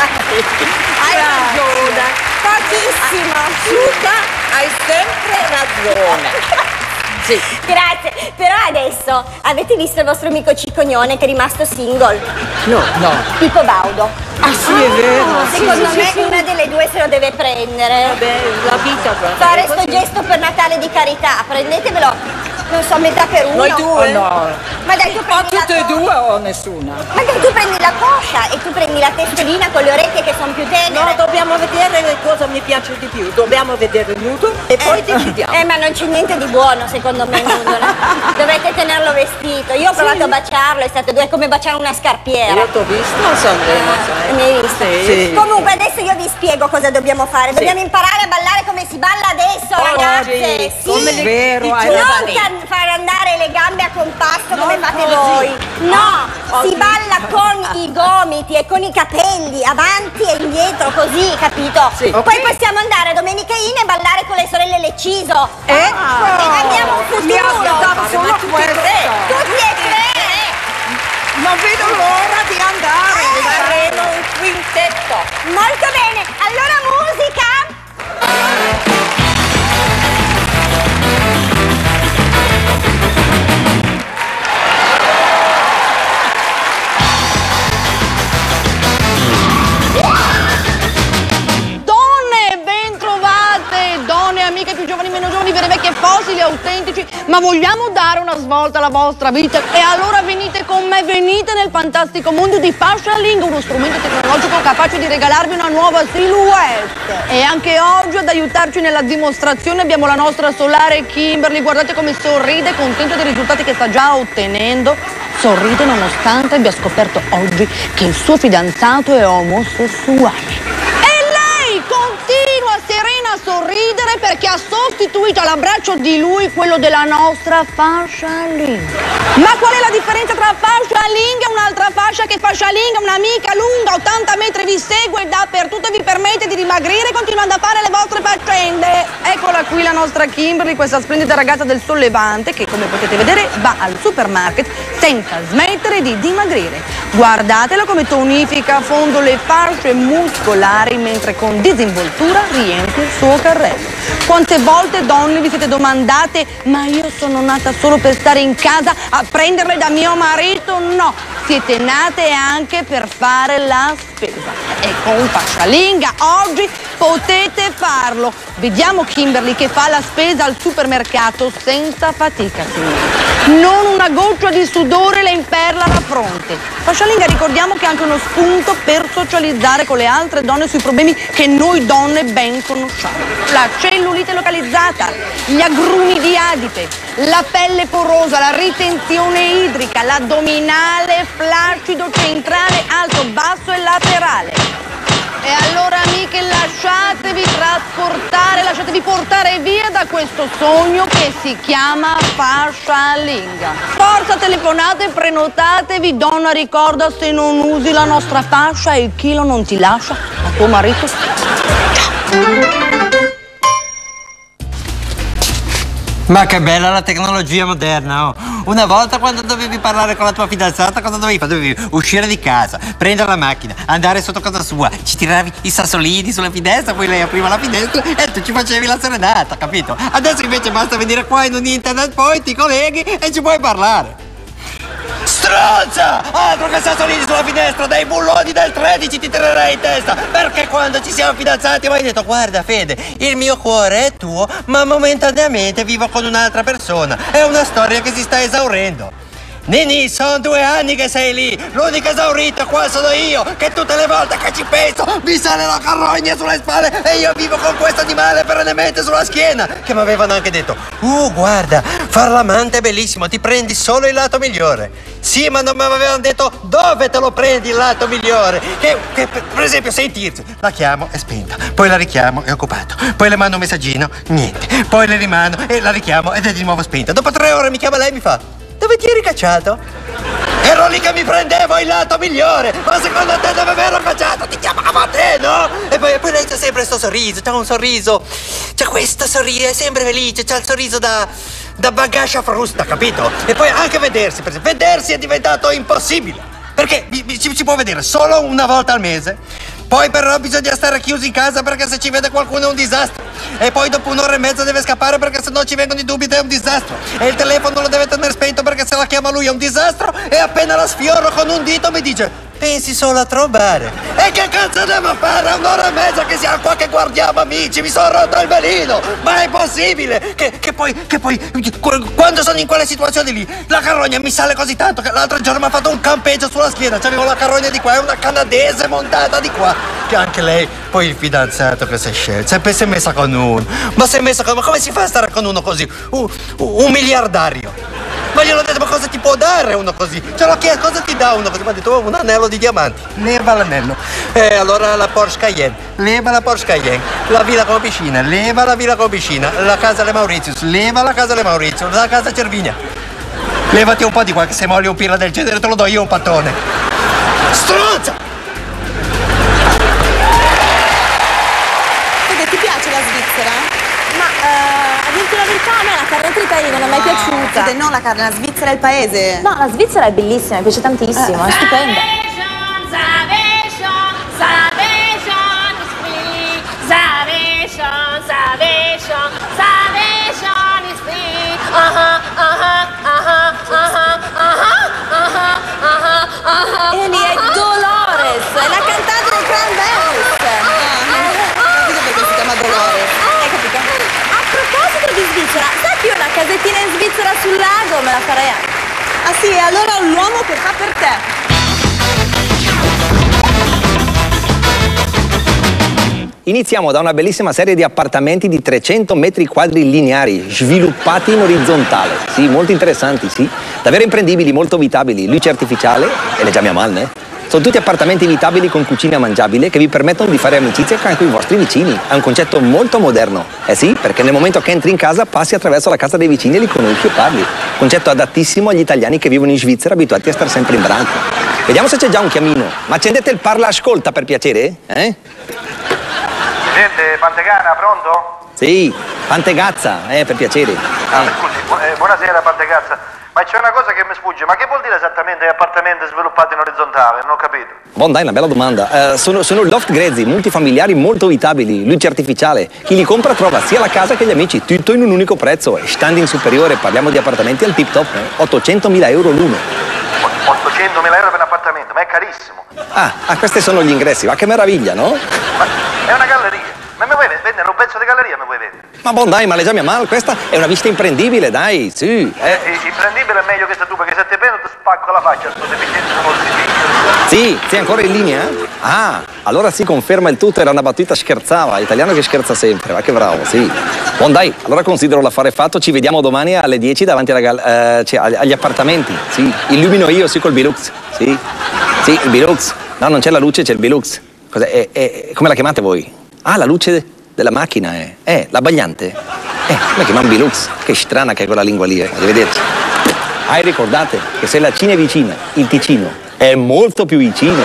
Hai ragione. Pochissimo. Suka, hai sempre ragione. Sì. Grazie, però adesso avete visto il vostro amico Cicognone che è rimasto single? No. Pippo Baudo. Ah sì, è vero. Secondo me una delle due se lo deve prendere. Vabbè, la vita, guarda. Fare sto gesto per Natale di carità, prendetevelo. Non so, metà per uno. Noi due? No. Ma dai, tu prendi tutte e due o nessuna? Ma dai, tu prendi la coscia e tu prendi la testolina con le orecchie che sono più tenere. No, dobbiamo vedere cosa mi piace di più. Dobbiamo vedere nudo e poi decidiamo. Ma non c'è niente di buono secondo me nudo. Dovrete tenerlo vestito. Io ho provato a baciarlo, è stato come baciare una scarpiera. Io t'ho visto a Sanremo, sai. Mi hai visto? Sì. Comunque adesso io vi spiego cosa dobbiamo fare. Dobbiamo imparare a ballare come si balla adesso, ragazze. Sì. Come vero, hai non far andare le gambe a compasso come fate voi. No, si balla con i gomiti e con i capelli, avanti e indietro, così, capito? Sì. Poi possiamo andare a Domenica In e ballare con le sorelle Lecciso. E abbiamo un futuro. Mi aspettavo solo questo. Tutti e tre. Non vedo l'ora di andare. Faremo un quintetto. Molto bene. Allora musica. autentici, ma vogliamo dare una svolta alla vostra vita? E allora venite con me, venite nel fantastico mondo di Fascia Linga, uno strumento tecnologico capace di regalarvi una nuova silhouette. E anche oggi ad aiutarci nella dimostrazione abbiamo la nostra solare Kimberly. Guardate come sorride, contenta dei risultati che sta già ottenendo. Sorride nonostante abbia scoperto oggi che il suo fidanzato è omosessuale. Continua serena a sorridere perché ha sostituito all'abbraccio di lui quello della nostra fascia linga. Ma qual è la differenza tra fascia linga e un'altra fascia che fascia linga, un'amica lunga, 80 metri vi segue dappertutto e vi permette di dimagrire continuando a fare le vostre faccende? Eccola qui la nostra Kimberly, questa splendida ragazza del sollevante che come potete vedere va al supermarket senza smettere di dimagrire. Guardatela come tonifica a fondo le fasce muscolari mentre con disinvoltura riempie il suo carrello. Quante volte donne vi siete domandate ma io sono nata solo per stare in casa a prenderle da mio marito? No, siete nate anche per fare la spesa e con Fascia Linga oggi potete farlo. Vediamo Kimberly che fa la spesa al supermercato senza fatica, signori. Non una goccia di sudore le imperla la fronte. Fascia Linga ricordiamo che è anche uno spunto per socializzare con le altre donne sui problemi che noi donne ben conosciamo. La cellulite localizzata, gli agrumi di adipe, la pelle porosa, la ritenzione idrica, l'addominale flaccido centrale, alto, basso e laterale. E allora amiche lasciatevi trasportare, lasciatevi portare via da questo sogno che si chiama Fascia Linga. Forza, telefonate, prenotatevi, donna ricorda se non usi la nostra fascia il chilo non ti lascia, a tuo marito. Ciao! Ma che bella la tecnologia moderna, oh. Una volta quando dovevi parlare con la tua fidanzata, cosa dovevi fare? Dovevi uscire di casa, prendere la macchina, andare sotto casa sua, ci tiravi i sassolini sulla finestra, poi lei apriva la finestra e tu ci facevi la serenata, capito? Adesso invece basta venire qua in un internet, poi ti colleghi e ci puoi parlare. Stronza! Altro che sassolini sulla finestra, dei bulloni del 13 ti tirerei in testa! Perché quando ci siamo fidanzati mi hai detto guarda Fede, il mio cuore è tuo, ma momentaneamente vivo con un'altra persona. È una storia che si sta esaurendo. Nini, sono 2 anni che sei lì, l'unico esaurito qua sono io, che tutte le volte che ci penso mi sale la carogna sulle spalle e io vivo con questo animale perennemente sulla schiena. Che mi avevano anche detto, guarda, far l'amante è bellissimo, ti prendi solo il lato migliore. Sì, ma non mi avevano detto dove te lo prendi il lato migliore. Che per esempio sei Tirzi, la chiamo, è spenta, poi la richiamo, è occupato, poi le mando un messaggino, niente, poi le rimando e la richiamo ed è di nuovo spenta. Dopo 3 ore mi chiama lei e mi fa, dove ti eri cacciato? Ero lì che mi prendevo il lato migliore. Ma secondo te dove mi ero cacciato? Ti chiamava te, no? E poi lei c'ha sempre questo sorriso. C'ha un sorriso. C'ha questo sorriso, è sempre felice. C'ha il sorriso da bagascia frusta, capito? E poi anche vedersi, per esempio. Vedersi è diventato impossibile. Perché ci può vedere solo una volta al mese. Poi però bisogna stare chiusi in casa perché se ci vede qualcuno è un disastro. E poi dopo 1 ora e mezza deve scappare perché se no ci vengono i dubbi ed è un disastro. E il telefono lo deve tenere spento perché se la chiama lui è un disastro. E appena la sfioro con un dito mi dice pensi solo a trovare. E che cazzo devo fare? 1 ora e mezza che siamo qua che guardiamo amici. Mi sono rotto il velino. Ma è possibile che poi quando sono in quelle situazioni lì la carogna mi sale così tanto che l'altro giorno mi ha fatto un campeggio sulla schiena. C'avevo la carogna di qua e una canadese montata di qua. Che anche lei, poi il fidanzato che si è scelto, si è messa con uno. Ma si è messa con uno, ma come si fa a stare con uno così? Un miliardario. Ma gliel'ho detto, ma cosa ti può dare uno così? Ce l'ho chiesto, cosa ti dà uno così? Mi ha detto, un anello di diamanti. Leva l'anello. Allora la Porsche Cayenne. Leva la Porsche Cayenne. La villa con piscina. Leva la villa con piscina. La casa Le Mauritius. Leva la casa Le Mauritius. La casa Cervinia. Levati un po' di qua che se molli un pirla del genere te lo do io un pattone. Stronza! Ti piace la Svizzera? Ma a dirti la verità a me la carne trita non è mai piaciuta. No, la Svizzera è il paese. No, la Svizzera è bellissima, mi piace tantissimo, è stupenda. E lì è Dolores, è la cantante dei Cranberries. Dolores. Hai capito? A proposito di Svizzera, sai che io una vacanzera sul lago me la farei anche. Ah sì, allora l'uomo che fa per te. Iniziamo da una bellissima serie di appartamenti di 300 metri quadri lineari, sviluppati in orizzontale. Sì, molto interessanti, sì. Davvero imprendibili, molto abitabili, luce artificiale e leggiamo a mal, Sono tutti appartamenti abitabili con cucina mangiabile che vi permettono di fare amicizia anche con i vostri vicini. È un concetto molto moderno. Eh sì, perché nel momento che entri in casa passi attraverso la casa dei vicini e li conosci e parli. Concetto adattissimo agli italiani che vivono in Svizzera, abituati a stare sempre in branco. Vediamo se c'è già un chiamino. Ma accendete il parla ascolta per piacere? Presidente, Pantegana, pronto? Sì, Pantegazza, per piacere. Scusi, buonasera Pantegazza. Ma c'è una cosa che mi sfugge, ma che vuol dire esattamente appartamenti sviluppati in orizzontale? Non ho capito. Buon dai, una bella domanda. Sono loft grezzi, multifamiliari molto abitabili, luce artificiale. Chi li compra trova sia la casa che gli amici, tutto in un unico prezzo. E standing superiore, parliamo di appartamenti al tip top, 800.000 euro l'uno. 800.000 euro per un appartamento, ma è carissimo. Questi sono gli ingressi, ma che meraviglia, no? Ma è una galleria. Ma mi vuoi vendere un pezzo di galleria, mi vuoi vendere? Ma buon dai, ma leggiami a male, questa è una vista imprendibile, dai, sì. Imprendibile è meglio che sei tu, perché se ti prendo ti spacco la faccia, sto deficiente sono Sì, sei ancora in linea? Allora si conferma il tutto, era una battuta scherzava, italiano che scherza sempre, ma che bravo, sì. Buon dai, allora considero l'affare fatto, ci vediamo domani alle 10 davanti agli appartamenti, sì. Illumino io, sì, col Bilux, sì. Sì, il Bilux. No, non c'è la luce, c'è il Bilux. Come la chiamate voi? La luce della macchina, l'abbagliante. Come chiamano Bilux? Che strana che è quella lingua lì, Arrivederci. Ricordate che se la Cina è vicina, il Ticino è molto più vicino.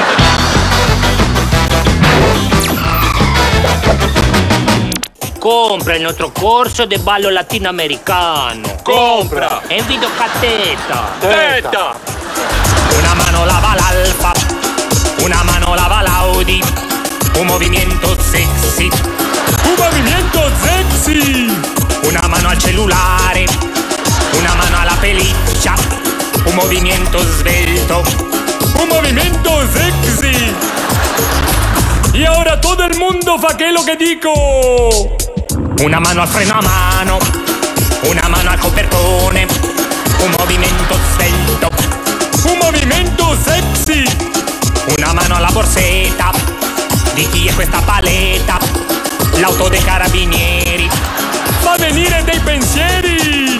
Compra il nostro corso di ballo latinoamericano. Compra! E invito Cateta. Teta! Una mano lava l'alfa, una mano lava l'Audi. Un movimiento sexy. Un movimiento sexy. Una mano al cellulare, una mano alla pelliccia. Un movimiento svelto. Un movimiento sexy. Y ahora todo el mundo fa que lo que dico. Una mano al freno a mano, una mano al copertone. Un movimento svelto. Un movimiento sexy. Una mano alla borsetta. Di chi è questa paletta? L'auto dei carabinieri. Fa venire dei pensieri.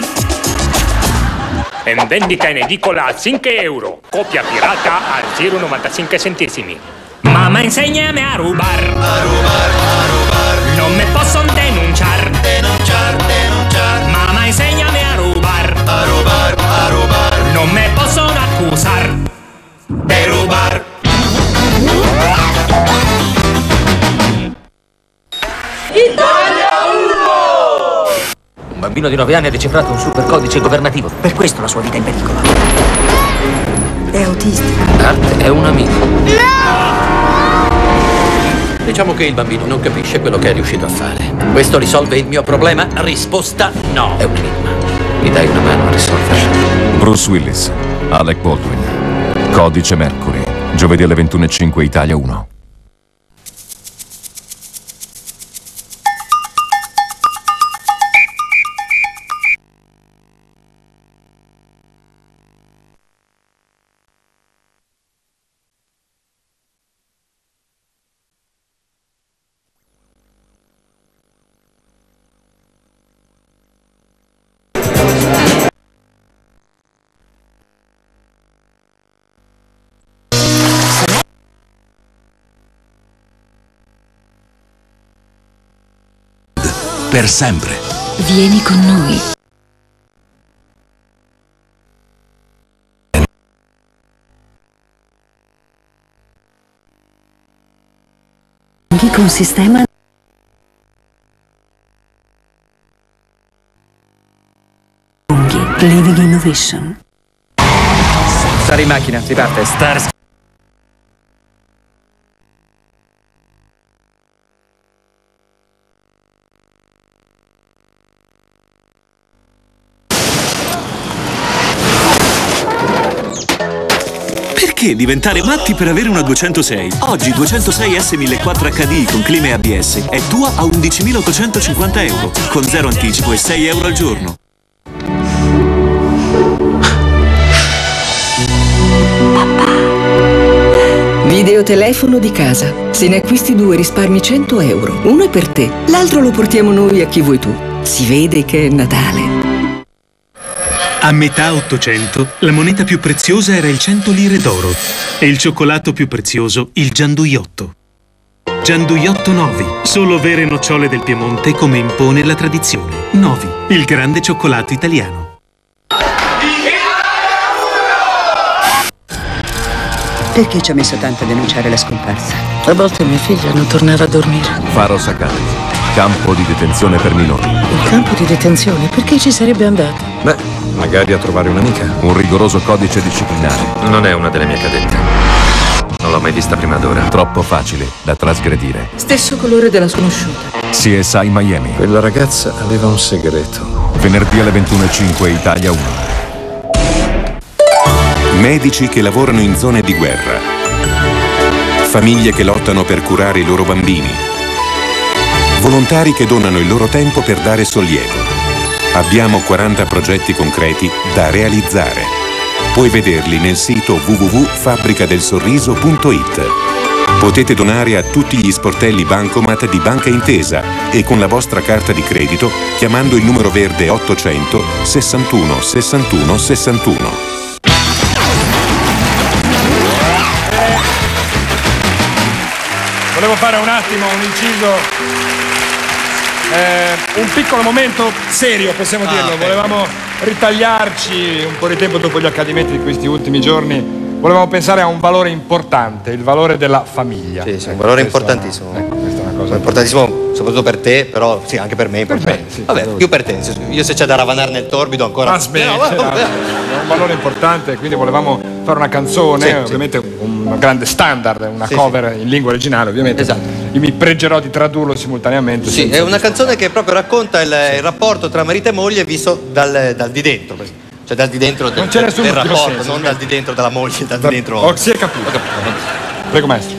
In vendita in edicola a 5 euro. Copia pirata a 0,95 centesimi. Mamma insegnami a rubar. A rubar, a rubar. Non me posso denunciar. Denunciar, denunciar. Mamma insegnami a rubar. A rubar, a rubar. Non me possono accusar de rubar. Italia 1! Un bambino di 9 anni ha decifrato un super codice governativo. Per questo la sua vita è in pericolo. È autistica. Art è un amico. No! Diciamo che il bambino non capisce quello che è riuscito a fare. Questo risolve il mio problema? Risposta no. È un enigma. Mi dai una mano a risolverlo? Bruce Willis, Alec Baldwin, Codice Mercury, giovedì alle 21:05 Italia 1. Per sempre. Vieni con noi. Con sistema Living Innovation. Stare in macchina, si parte. Stars. Perché diventare matti per avere una 206? Oggi 206 S1400 HD con clima e ABS è tua a 11.850 euro, con zero anticipo e 6 euro al giorno. telefono di casa. Se ne acquisti 2 risparmi 100 euro. Uno è per te, l'altro lo portiamo noi a chi vuoi tu. Si vede che è Natale. A metà Ottocento, la moneta più preziosa era il 100 lire d'oro e il cioccolato più prezioso il Gianduiotto. Gianduiotto Novi, solo vere nocciole del Piemonte come impone la tradizione. Novi, il grande cioccolato italiano. Perché ci ha messo tanto a denunciare la scomparsa? A volte mia figlia non tornava a dormire. Faro Sacari, campo di detenzione per minori. Il campo di detenzione? Perché ci sarebbe andata? Beh, magari a trovare un'amica. Un rigoroso codice disciplinare. Non è una delle mie cadette. Non l'ho mai vista prima d'ora. Troppo facile da trasgredire. Stesso colore della sconosciuta. CSI Miami. Quella ragazza aveva un segreto. Venerdì alle 21:05 Italia 1. Medici che lavorano in zone di guerra. Famiglie che lottano per curare i loro bambini. Volontari che donano il loro tempo per dare sollievo. Abbiamo 40 progetti concreti da realizzare. Puoi vederli nel sito www.fabbricadelsorriso.it. Potete donare a tutti gli sportelli Bancomat di Banca Intesa e con la vostra carta di credito chiamando il numero verde 800 61 61 61. Volevo fare un attimo un inciso, un piccolo momento serio, possiamo dirlo. Volevamo ritagliarci un po' di tempo dopo gli accadimenti di questi ultimi giorni. Volevamo pensare a un valore importante, il valore della famiglia. Sì, un valore importantissimo. Questa è una cosa importantissimo, soprattutto per te, però sì, anche per me. Vabbè, più per te. Io se c'è da ravanare nel torbido ancora. È un valore importante, quindi volevamo fare una canzone, ovviamente un grande standard, una cover in lingua originale, ovviamente. Esatto. Io mi pregherò di tradurlo simultaneamente. Sì, è una canzone che proprio racconta il rapporto tra marito e moglie visto dal di dentro. Cioè dal di dentro del rapporto, senso, non dal di dentro della moglie, dal di dentro. Oh, si è capito. Prego, maestro.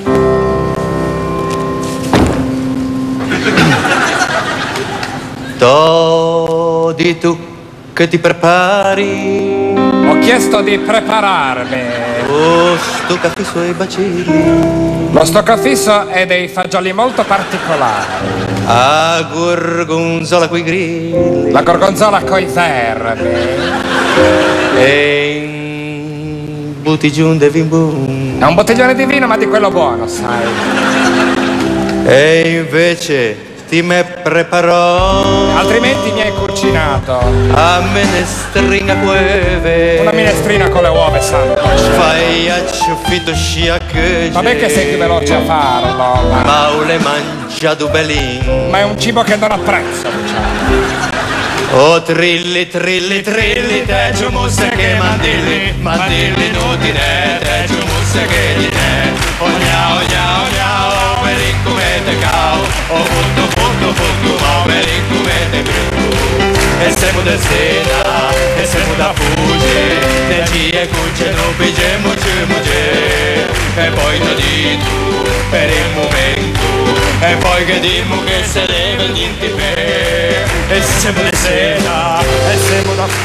Todi tu che ti prepari. Ho chiesto di prepararmi. Oh, sto caffè suoi bacilli. Lo stoccafisso è dei fagioli molto particolari. A gorgonzola coi grilli. La gorgonzola coi vermi. E in bottiglione di vin. È un bottiglione di vino, ma di quello buono, sai. E invece ti me preparò. Altrimenti mi hai cucinato. A minestrina cueve. Una minestrina con le uova, santo. Fai a ciuffito sciacche. Vabbè che sei più veloce a farlo. Ma le mangiato belin. Ma è un cibo che non apprezzo, diciamo. Oh trilli, trilli, trilli, te giù musse che mandilli, mandilli inutile, te giù musse che di te. Oh gnao, gnao, gnao, per incumete cao, oh futto, futto, futto, ma per incumete più. E siamo del sera, e siamo da fugge, de gie cucce, non pige, mucce, mucce. E poi lo di tu, per il momento, e poi che dimmo che se deve dirti per. E siamo di sera, e siamo da...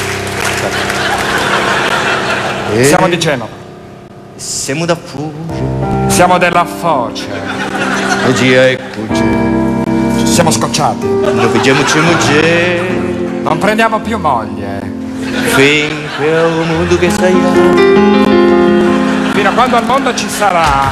Siamo di Genova. Siamo da Fugge. Siamo della Foce. E gia e cucce. Ci siamo scocciati. Lo vediamo c'è. Non prendiamo più moglie. Finché è un mondo che sai. Fino a quando al mondo ci sarà.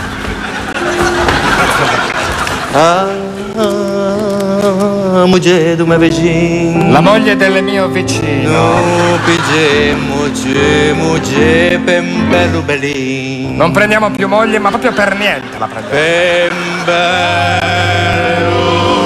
Moglie do mio vicino. La moglie del mio vicino. No, pige, moglie, ben bello bellino. Non prendiamo più moglie, ma proprio per niente la prendiamo. Ben bello.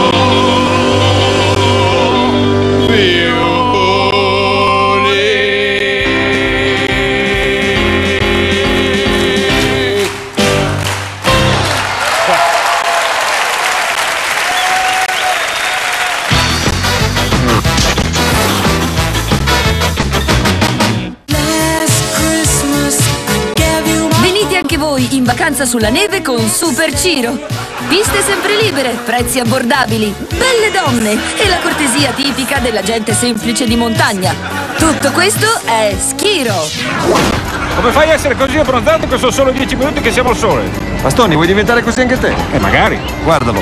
In vacanza sulla neve con Super Ciro. Piste sempre libere, prezzi abbordabili, belle donne e la cortesia tipica della gente semplice di montagna. Tutto questo è Schiro. Come fai a essere così abbronzato che sono solo 10 minuti che siamo al sole? Bastoni, vuoi diventare così anche te? Magari. Guardalo,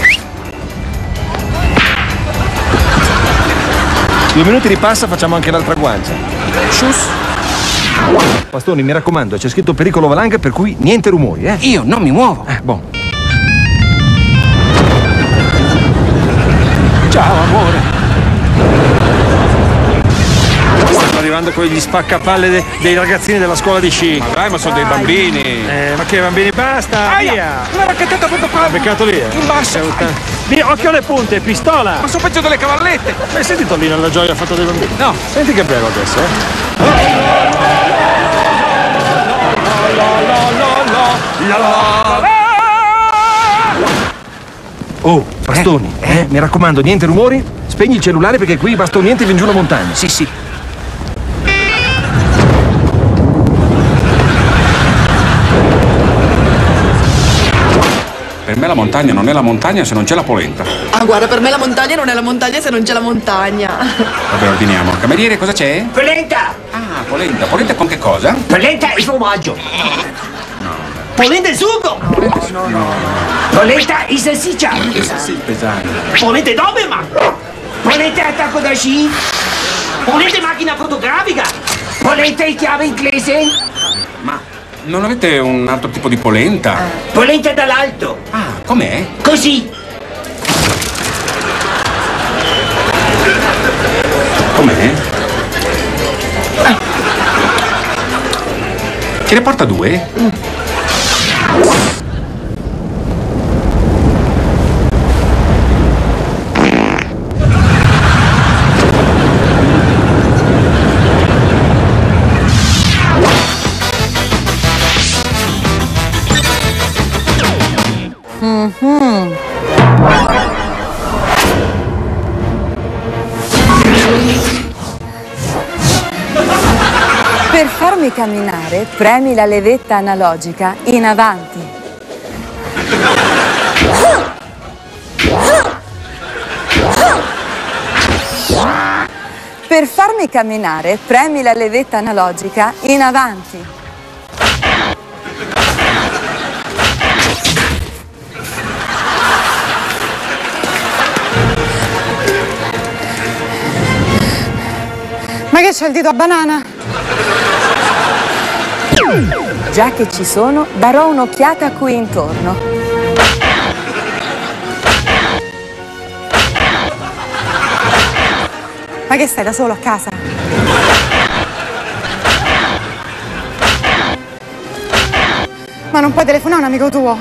2 minuti di passa, facciamo anche l'altra guancia. Scius. Bastoni, mi raccomando, c'è scritto pericolo valanga, per cui niente rumori, eh? Io non mi muovo. Boh. Ciao, amore. Stanno arrivando quegli spaccapalle dei ragazzini della scuola di sci. Ma dai, ma sono dei bambini. Ma che bambini, basta, via! Una racchettata proprio qua. Beccato lì, In basso. Via, occhio alle punte, pistola! Ma sono peggio delle cavallette. Hai sentito lì nella gioia fatta dai bambini? No. Senti che bello adesso, Oh, Bastoni, mi raccomando, niente rumori, spegni il cellulare perché qui bastonienti viene giù la montagna. Sì, sì. Per me la montagna non è la montagna se non c'è la polenta. Ah, guarda, per me la montagna non è la montagna se non c'è la montagna. Vabbè, ordiniamo. Cameriere, cosa c'è? Polenta! Ah, polenta. Polenta con che cosa? Polenta e formaggio. Polenta e sugo. No. Polenta e salsiccia. Sì, pesante. Polenta e Doberman. Polenta e attacco da sci. Polenta e macchina fotografica. Polenta e chiave inglese. Ma non avete un altro tipo di polenta? Polenta dall'alto. Ah, com'è? Così. Com'è? Ce ne porta 2? Per farmi camminare, premi la levetta analogica in avanti. Per farmi camminare, premi la levetta analogica in avanti. Ma che c'è il dito a banana? Già che ci sono, darò un'occhiata qui intorno. Ma che stai da solo a casa? Ma non puoi telefonare a un amico tuo?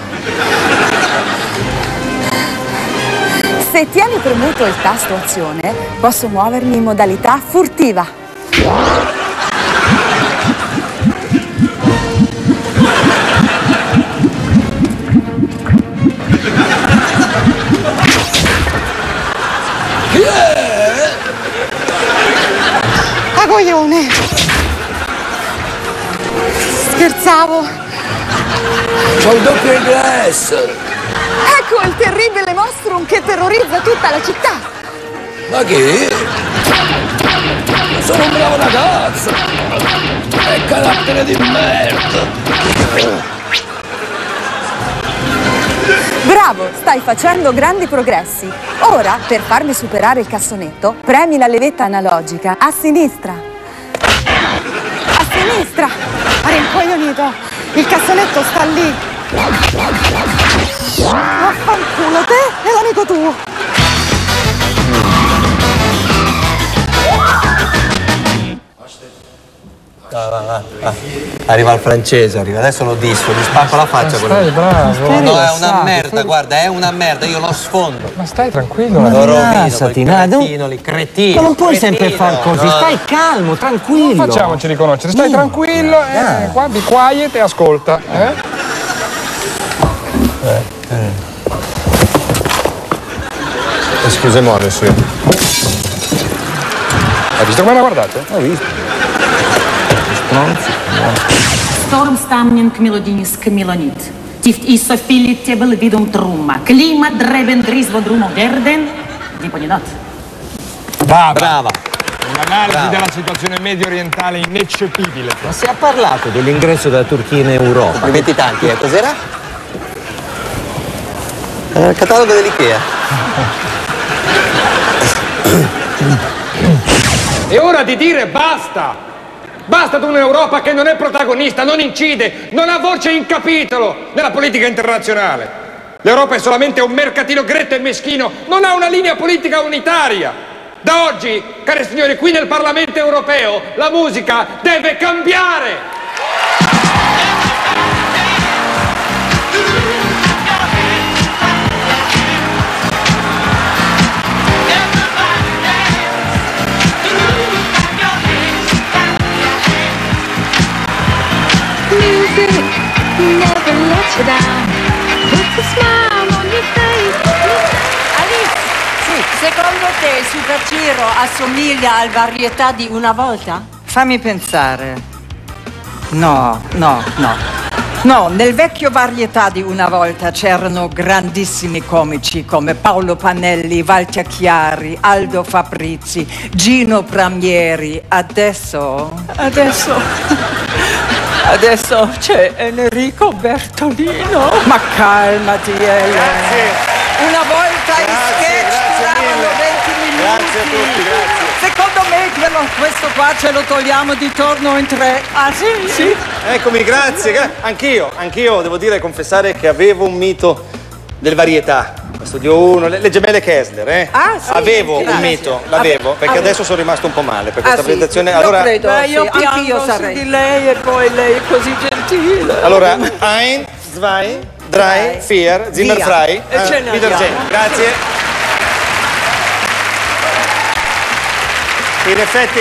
Se tieni premuto il tasto azione, posso muovermi in modalità furtiva. A coglione! Scherzavo! C'ho il doppio ingresso! Ecco il terribile mostrum che terrorizza tutta la città! Ma che? Sono un bravo ragazzo! Che carattere di merda! Bravo, stai facendo grandi progressi. Ora, per farmi superare il cassonetto, premi la levetta analogica a sinistra. A sinistra! Ha rincoglionito! Il cassonetto sta lì! Vaffanculo, te e l'amico tuo! Va. Arriva il francese, adesso lo disfo, gli spacco la faccia. Stai bravo. No, è una merda, guarda, è una merda, io lo sfondo. Ma stai tranquillo. Ma lo rilassati, cretino. Ma non puoi sempre far così, stai calmo, tranquillo. Non facciamoci riconoscere, stai tranquillo, qua be quiet e ascolta. Excusez-moi, monsieur. Hai visto come la guardate? Ho visto. Stormstamning melodinisk melonit. Tift isofili tebel vidum trumma. Klimat dreben drisvo drumo verden. Di poninot. Brava. Un'analisi della situazione medio orientale ineccepibile. Ma si è parlato dell'ingresso della Turchia in Europa? Complimenti tanti, cos'era? Il catalogo dell'Ikea. È ora di dire basta! Basta ad un'Europa che non è protagonista, non incide, non ha voce in capitolo nella politica internazionale. L'Europa è solamente un mercatino gretto e meschino, non ha una linea politica unitaria. Da oggi, cari signori, qui nel Parlamento europeo la musica deve cambiare! Music never lets you down. Puts a smile on your face. Alice, sì, secondo te Super Ciro assomiglia al Varietà di una volta? Fammi pensare. No, nel vecchio Varietà di una volta c'erano grandissimi comici come Paolo Pannelli, Walter Chiari, Aldo Fabrizi, Gino Bramieri. Adesso c'è Enrico Bertolino. Ma calmati, Ele. Grazie. Una volta in sketch duravano 20 minuti. Grazie a tutti, grazie. Secondo me questo qua ce lo togliamo di torno in 3. Ah sì? Sì. Eccomi, grazie. Anch'io devo dire, confessare che avevo un mito del Varietà. Studio 1, le gemelle Kessler, eh? Ah, sì, avevo un mito, l'avevo, perché adesso sono rimasto un po' male per questa presentazione. Allora, credo, io anch'io sarei di lei e poi lei è così gentile. Allora, ein, zwei, drei, vier, Zimmer frei. Wiedersehen. Grazie. In effetti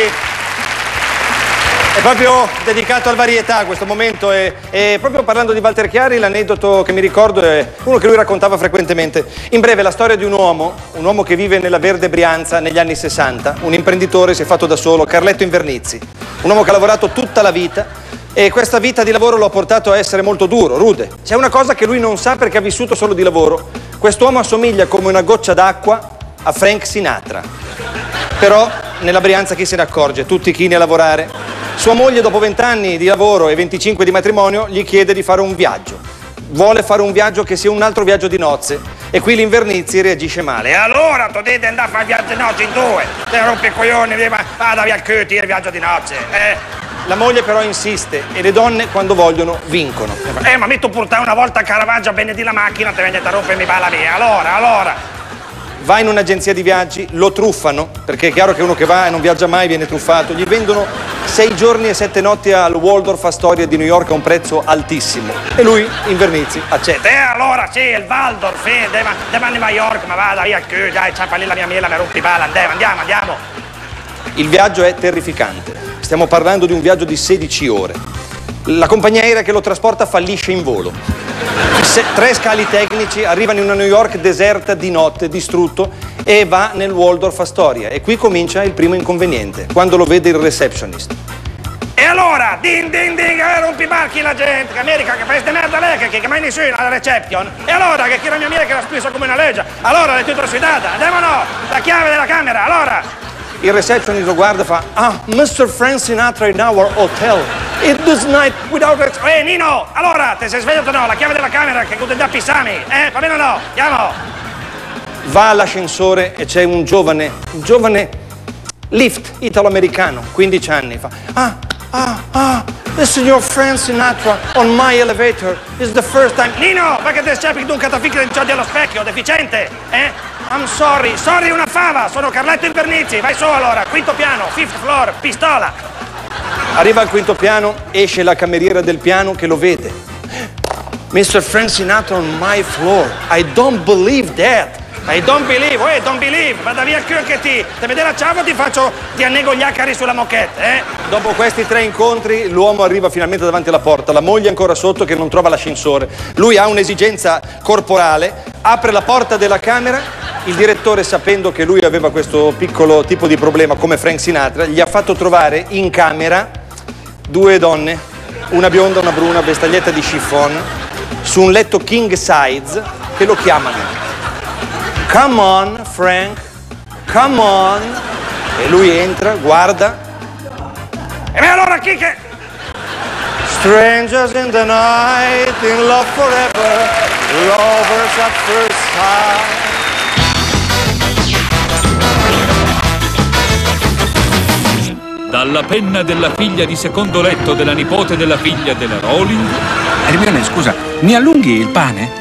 è proprio dedicato al Varietà questo momento e proprio parlando di Walter Chiari l'aneddoto che mi ricordo è uno che lui raccontava frequentemente. In breve la storia di un uomo che vive nella verde Brianza negli anni 60, un imprenditore, si è fatto da solo, Carletto Invernizzi, un uomo che ha lavorato tutta la vita e questa vita di lavoro lo ha portato a essere molto duro, rude. C'è una cosa che lui non sa perché ha vissuto solo di lavoro: quest'uomo assomiglia come una goccia d'acqua a Frank Sinatra. Però nella Brianza chi se ne accorge? Tutti chini a lavorare. Sua moglie, dopo 20 anni di lavoro e 25 di matrimonio, gli chiede di fare un viaggio. Vuole fare un viaggio che sia un altro viaggio di nozze. E qui l'Invernizzi reagisce male. E allora tu devi andare a fare il viaggio di nozze in due. Te rompi i coglioni, vada via al cuti il viaggio di nozze. La moglie però insiste e le donne quando vogliono vincono. Ma mi tu portai una volta a Caravaggio a benedire la macchina, te vieni a rompermi balla via. Allora. Va in un'agenzia di viaggi, lo truffano, perché è chiaro che uno che va e non viaggia mai viene truffato. Gli vendono 6 giorni e 7 notti al Waldorf Astoria di New York a un prezzo altissimo. E lui, Invernizzi, accetta. Allora sì, il Waldorf, devo andare a New York, ma vada via al culo, dai, ciappa lì la mia miela, mi rompi balla, andiamo. Il viaggio è terrificante. Stiamo parlando di un viaggio di 16 ore. La compagnia aerea che lo trasporta fallisce in volo. 3 scali tecnici, arrivano in una New York deserta di notte, distrutto, e va nel Waldorf Astoria. E qui comincia il primo inconveniente, quando lo vede il receptionist. E allora, ding, rompi barchi la gente, che America, che paese di merda lei, che mai nessuno alla reception. E allora, che la mia amica che la spesa come una legge. Allora, l'hai tutto sfidata, andiamo no, la chiave della camera, allora. Il receptionist lo guarda e fa: Mr. Frank Sinatra in our hotel. It this night without... Nino, allora, te sei svegliato o no? La chiave della camera che conta già Pisani, va bene o no? Andiamo! Va all'ascensore e c'è un giovane lift italo-americano, 15 anni, fa: this is your Frank Sinatra on my elevator. It's the first time... Nino, ma che te sceppi d'un catafixo di ciò allo specchio, deficiente, I'm sorry una fava, sono Carletto Invernizzi, vai su allora, 5º piano, 5th floor, pistola. Arriva al 5º piano, esce la cameriera del piano che lo vede. Mr. Frank Sinatra on my floor, I don't believe that. Don't believe, vada via qui anche te vedere a ciavo ti annego gli acari sulla moquette, Dopo questi 3 incontri l'uomo arriva finalmente davanti alla porta, la moglie è ancora sotto che non trova l'ascensore. Lui ha un'esigenza corporale, apre la porta della camera, il direttore, sapendo che lui aveva questo piccolo tipo di problema come Frank Sinatra, gli ha fatto trovare in camera 2 donne, una bionda e una bruna, vestaglietta di chiffon, su un letto king size, che lo chiamano. Come on, Frank. Come on. E lui entra, guarda. E allora chi che... Strangers in the night, in love forever, lovers at first sight. Dalla penna della figlia di secondo letto della nipote della figlia della Rowling. Hermione, scusa, mi allunghi il pane?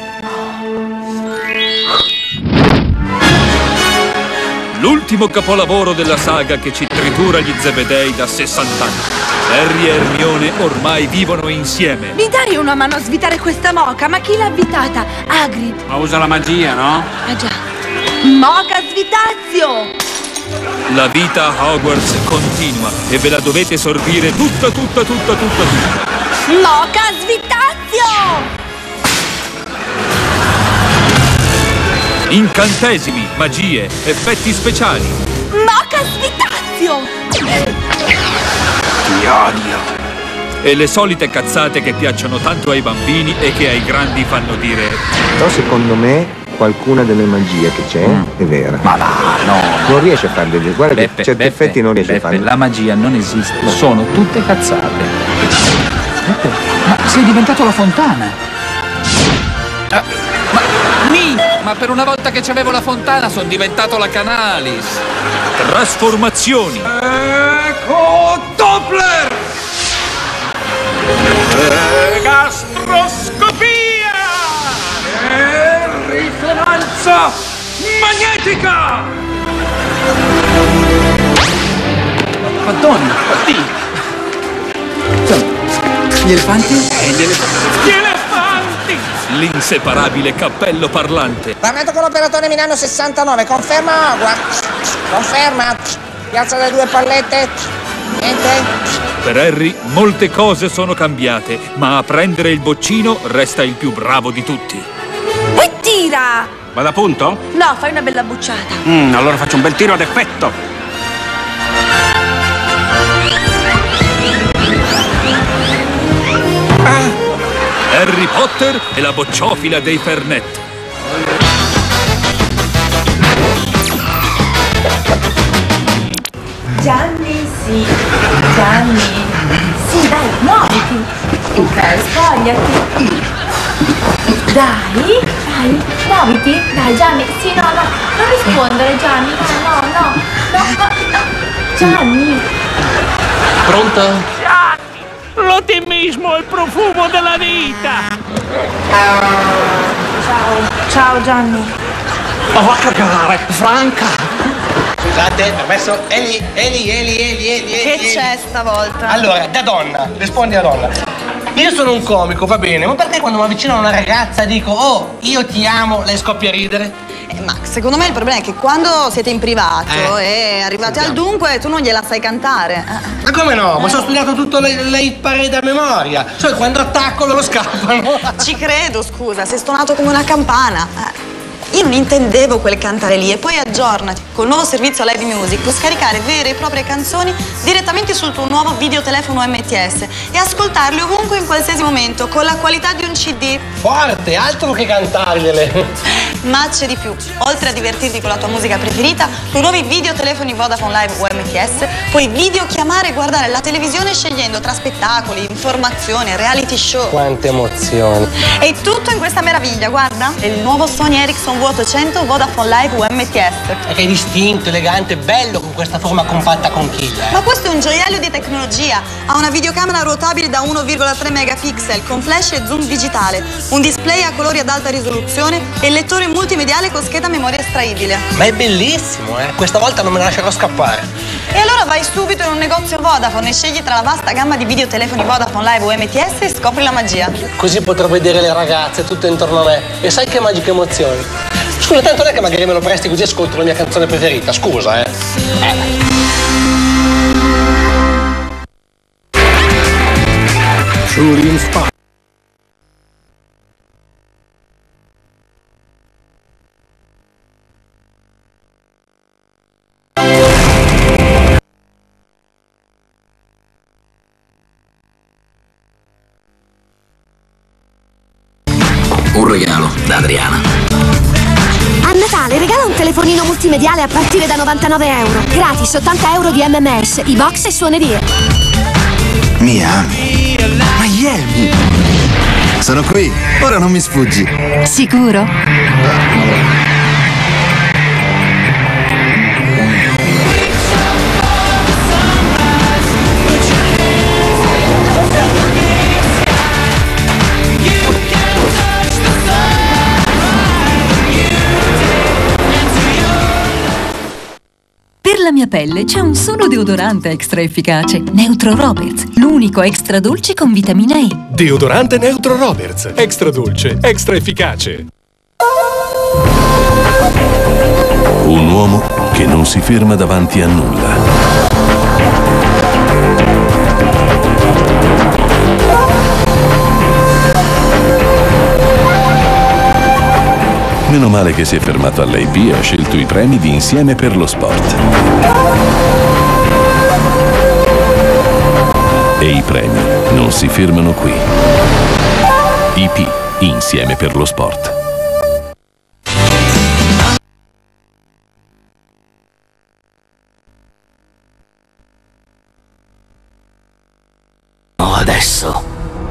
L'ultimo capolavoro della saga che ci tritura gli Zebedei da 60 anni. Harry e Hermione ormai vivono insieme. Mi dai una mano a svitare questa moca? Ma chi l'ha avvitata? Hagrid. Ma usa la magia, no? Ah già. Moca svitazio! La vita a Hogwarts continua e ve la dovete sorbire tutta. Moca svitazio! Incantesimi, magie, effetti speciali. Moca svitazio! Ti odio. E le solite cazzate che piacciono tanto ai bambini e che ai grandi fanno dire. Però secondo me qualcuna delle magie che c'è è vera. Ma va, no. Non riesce a farle. Guarda che certi effetti non riesce a farli. La magia non esiste, sono tutte cazzate. Ma sei diventato la fontana. Ma per una volta che c'avevo la fontana sono diventato la Canalis. Trasformazioni. Ecco Doppler! Gastroscopia! Risonanza magnetica! Madonna, oddio! Gli elefanti? Gli elefanti! L'inseparabile cappello parlante. Parlato con l'operatore Milano 69, conferma Hogwarts. Conferma. Piazza delle due pallette. Niente. Per Harry molte cose sono cambiate, ma a prendere il boccino resta il più bravo di tutti. E tira! Vado a punto? No, fai una bella bucciata. Allora faccio un bel tiro ad effetto. Harry Potter e la bocciofila dei Fernet. Gianni, sì. Gianni. Sì, dai, muoviti. Ok, spogliati. Dai, muoviti. Dai, Gianni. Sì, no, non rispondere, Gianni. No. Gianni. Pronto? L'ottimismo è il profumo della vita! Ciao Gianni. Ma va a cagare, Franca! Scusate, permesso? Eli. Che c'è stavolta? Allora, da donna, rispondi da donna. Io sono un comico, va bene, ma perché quando mi avvicino a una ragazza dico "Oh, io ti amo", lei scoppia a ridere? Ma secondo me il problema è che quando siete in privato e arrivate al dunque tu non gliela sai cantare. Ma come no? Ma sono studiato tutto l'hit parade a memoria. Cioè quando attacco loro scappano. Ci credo, scusa, sei stonato come una campana. Io non intendevo quel cantare lì. E poi aggiornati. Col nuovo servizio Live Music puoi scaricare vere e proprie canzoni direttamente sul tuo nuovo videotelefono MTS e ascoltarli ovunque in qualsiasi momento con la qualità di un CD. Forte, altro che cantargliele. Ma c'è di più. Oltre a divertirti con la tua musica preferita, con i nuovi videotelefoni Vodafone Live o MTS puoi videochiamare e guardare la televisione scegliendo tra spettacoli, informazione, reality show. Quante emozioni. E tutto in questa meraviglia, guarda. È il nuovo Sony Ericsson V800 Vodafone Live UMTS. È che è distinto, elegante, bello con questa forma compatta conchiglia. Ma questo è un gioiello di tecnologia. Ha una videocamera ruotabile da 1,3 megapixel con flash e zoom digitale, un display a colori ad alta risoluzione e il lettore multimediale con scheda memoria estraibile. Ma è bellissimo, questa volta non me la lascerò scappare. E allora vai subito in un negozio Vodafone e scegli tra la vasta gamma di videotelefoni Vodafone Live UMTS e scopri la magia. Così potrò vedere le ragazze tutte intorno a me. E sai che magiche emozioni. Scusa, tanto non è che magari me lo presti così ascolto la mia canzone preferita, scusa, Truly inspired. Un regalo da Adriana. A Natale Natale regala un telefonino multimediale a partire da 99 euro. Gratis 80 euro di MMS, i box e suonerie. Mi ami? Miami! Sono qui, ora non mi sfuggi. Sicuro? Per la mia pelle c'è un solo deodorante extra efficace, Neutro Roberts, l'unico extra dolce con vitamina E. Deodorante Neutro Roberts, extra dolce, extra efficace. Un uomo che non si ferma davanti a nulla. Meno male che si è fermato all'AP e ha scelto i premi di Insieme per lo Sport. E i premi non si fermano qui. IP, Insieme per lo Sport. Adesso.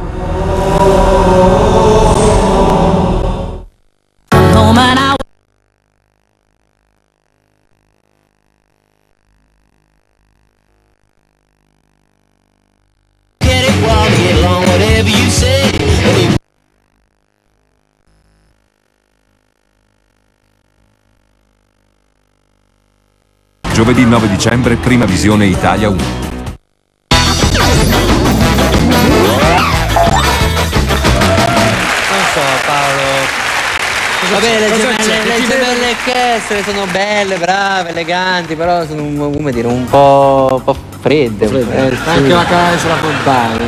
Giovedì 9 dicembre, prima visione Italia 1. Non so, Paolo. Va bene, le gemelle Kessler sono belle, brave, eleganti, però sono come dire, un po' fredde. Anche la Kessler può bene.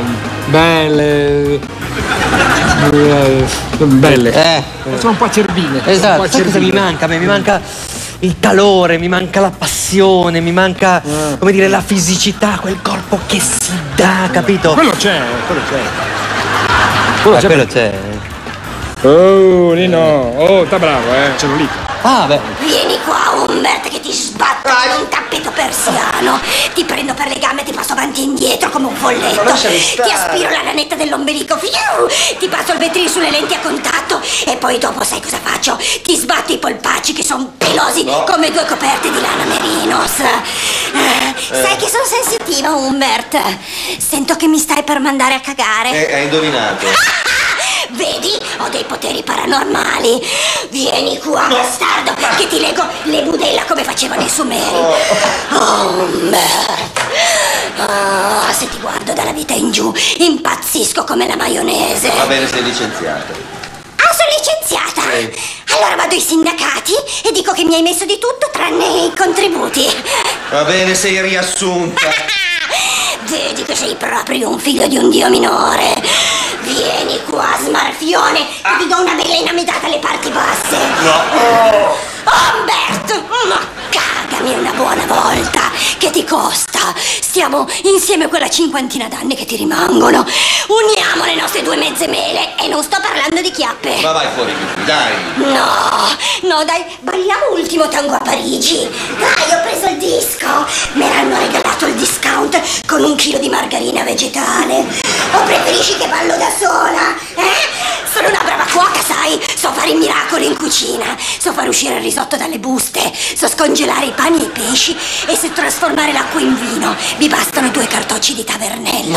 Belle. Sono un po' acerbine. Esatto, sai cosa mi manca? Mi manca il calore, mi manca la passione, mi manca, come dire, la fisicità, quel corpo che si dà, capito? Quello c'è. Quello c'è. Oh, Nino. Oh, sta bravo, ce l'ho lì. Ah, beh. Vieni qua, Humbert, che ti sbatto con un tappeto persiano. Ti prendo per le gambe e ti passo avanti e indietro come un folletto. Ti aspiro la lanetta dell'ombelico. Ti passo il vetrino sulle lenti a contatto. E poi dopo sai cosa faccio? Ti sbatto i polpacci che sono pelosi come due coperte di lana merinos. Sai che sono sensitiva, Humbert. Sento che mi stai per mandare a cagare. Hai indovinato. Vedi? Ho dei poteri paranormali. Vieni qua, bastardo, che ti leggo le budella come facevano i sumeri. Humbert. Se ti guardo dalla vita in giù, impazzisco come la maionese. Va bene, sei licenziata. Sono licenziata? Allora vado ai sindacati e dico che mi hai messo di tutto tranne i contributi. Va bene, sei riassunta. Vedi che sei proprio un figlio di un dio minore. Vieni qua, smarfione, che ti do una bella inamidata alle parti basse. No. Humbert, ma cagami una buona volta. Che ti costa? Stiamo insieme quella cinquantina d'anni che ti rimangono. Uniamo le nostre due mezze mele. E non sto parlando di chiappe. Ma vai fuori, dai. No, dai, balliamo ultimo tango a Parigi. Dai, ho preso il disco. Me l'hanno regalato il discount con 1 chilo di margarina vegetale. O preferisci che ballo da sola? Sono una brava cuoca, sai? So fare i miracoli in cucina. So far uscire il risotto dalle buste. So scongelare i pani e i pesci. E so trasformare l'acqua in vino. Vi bastano 2 cartocci di tavernella.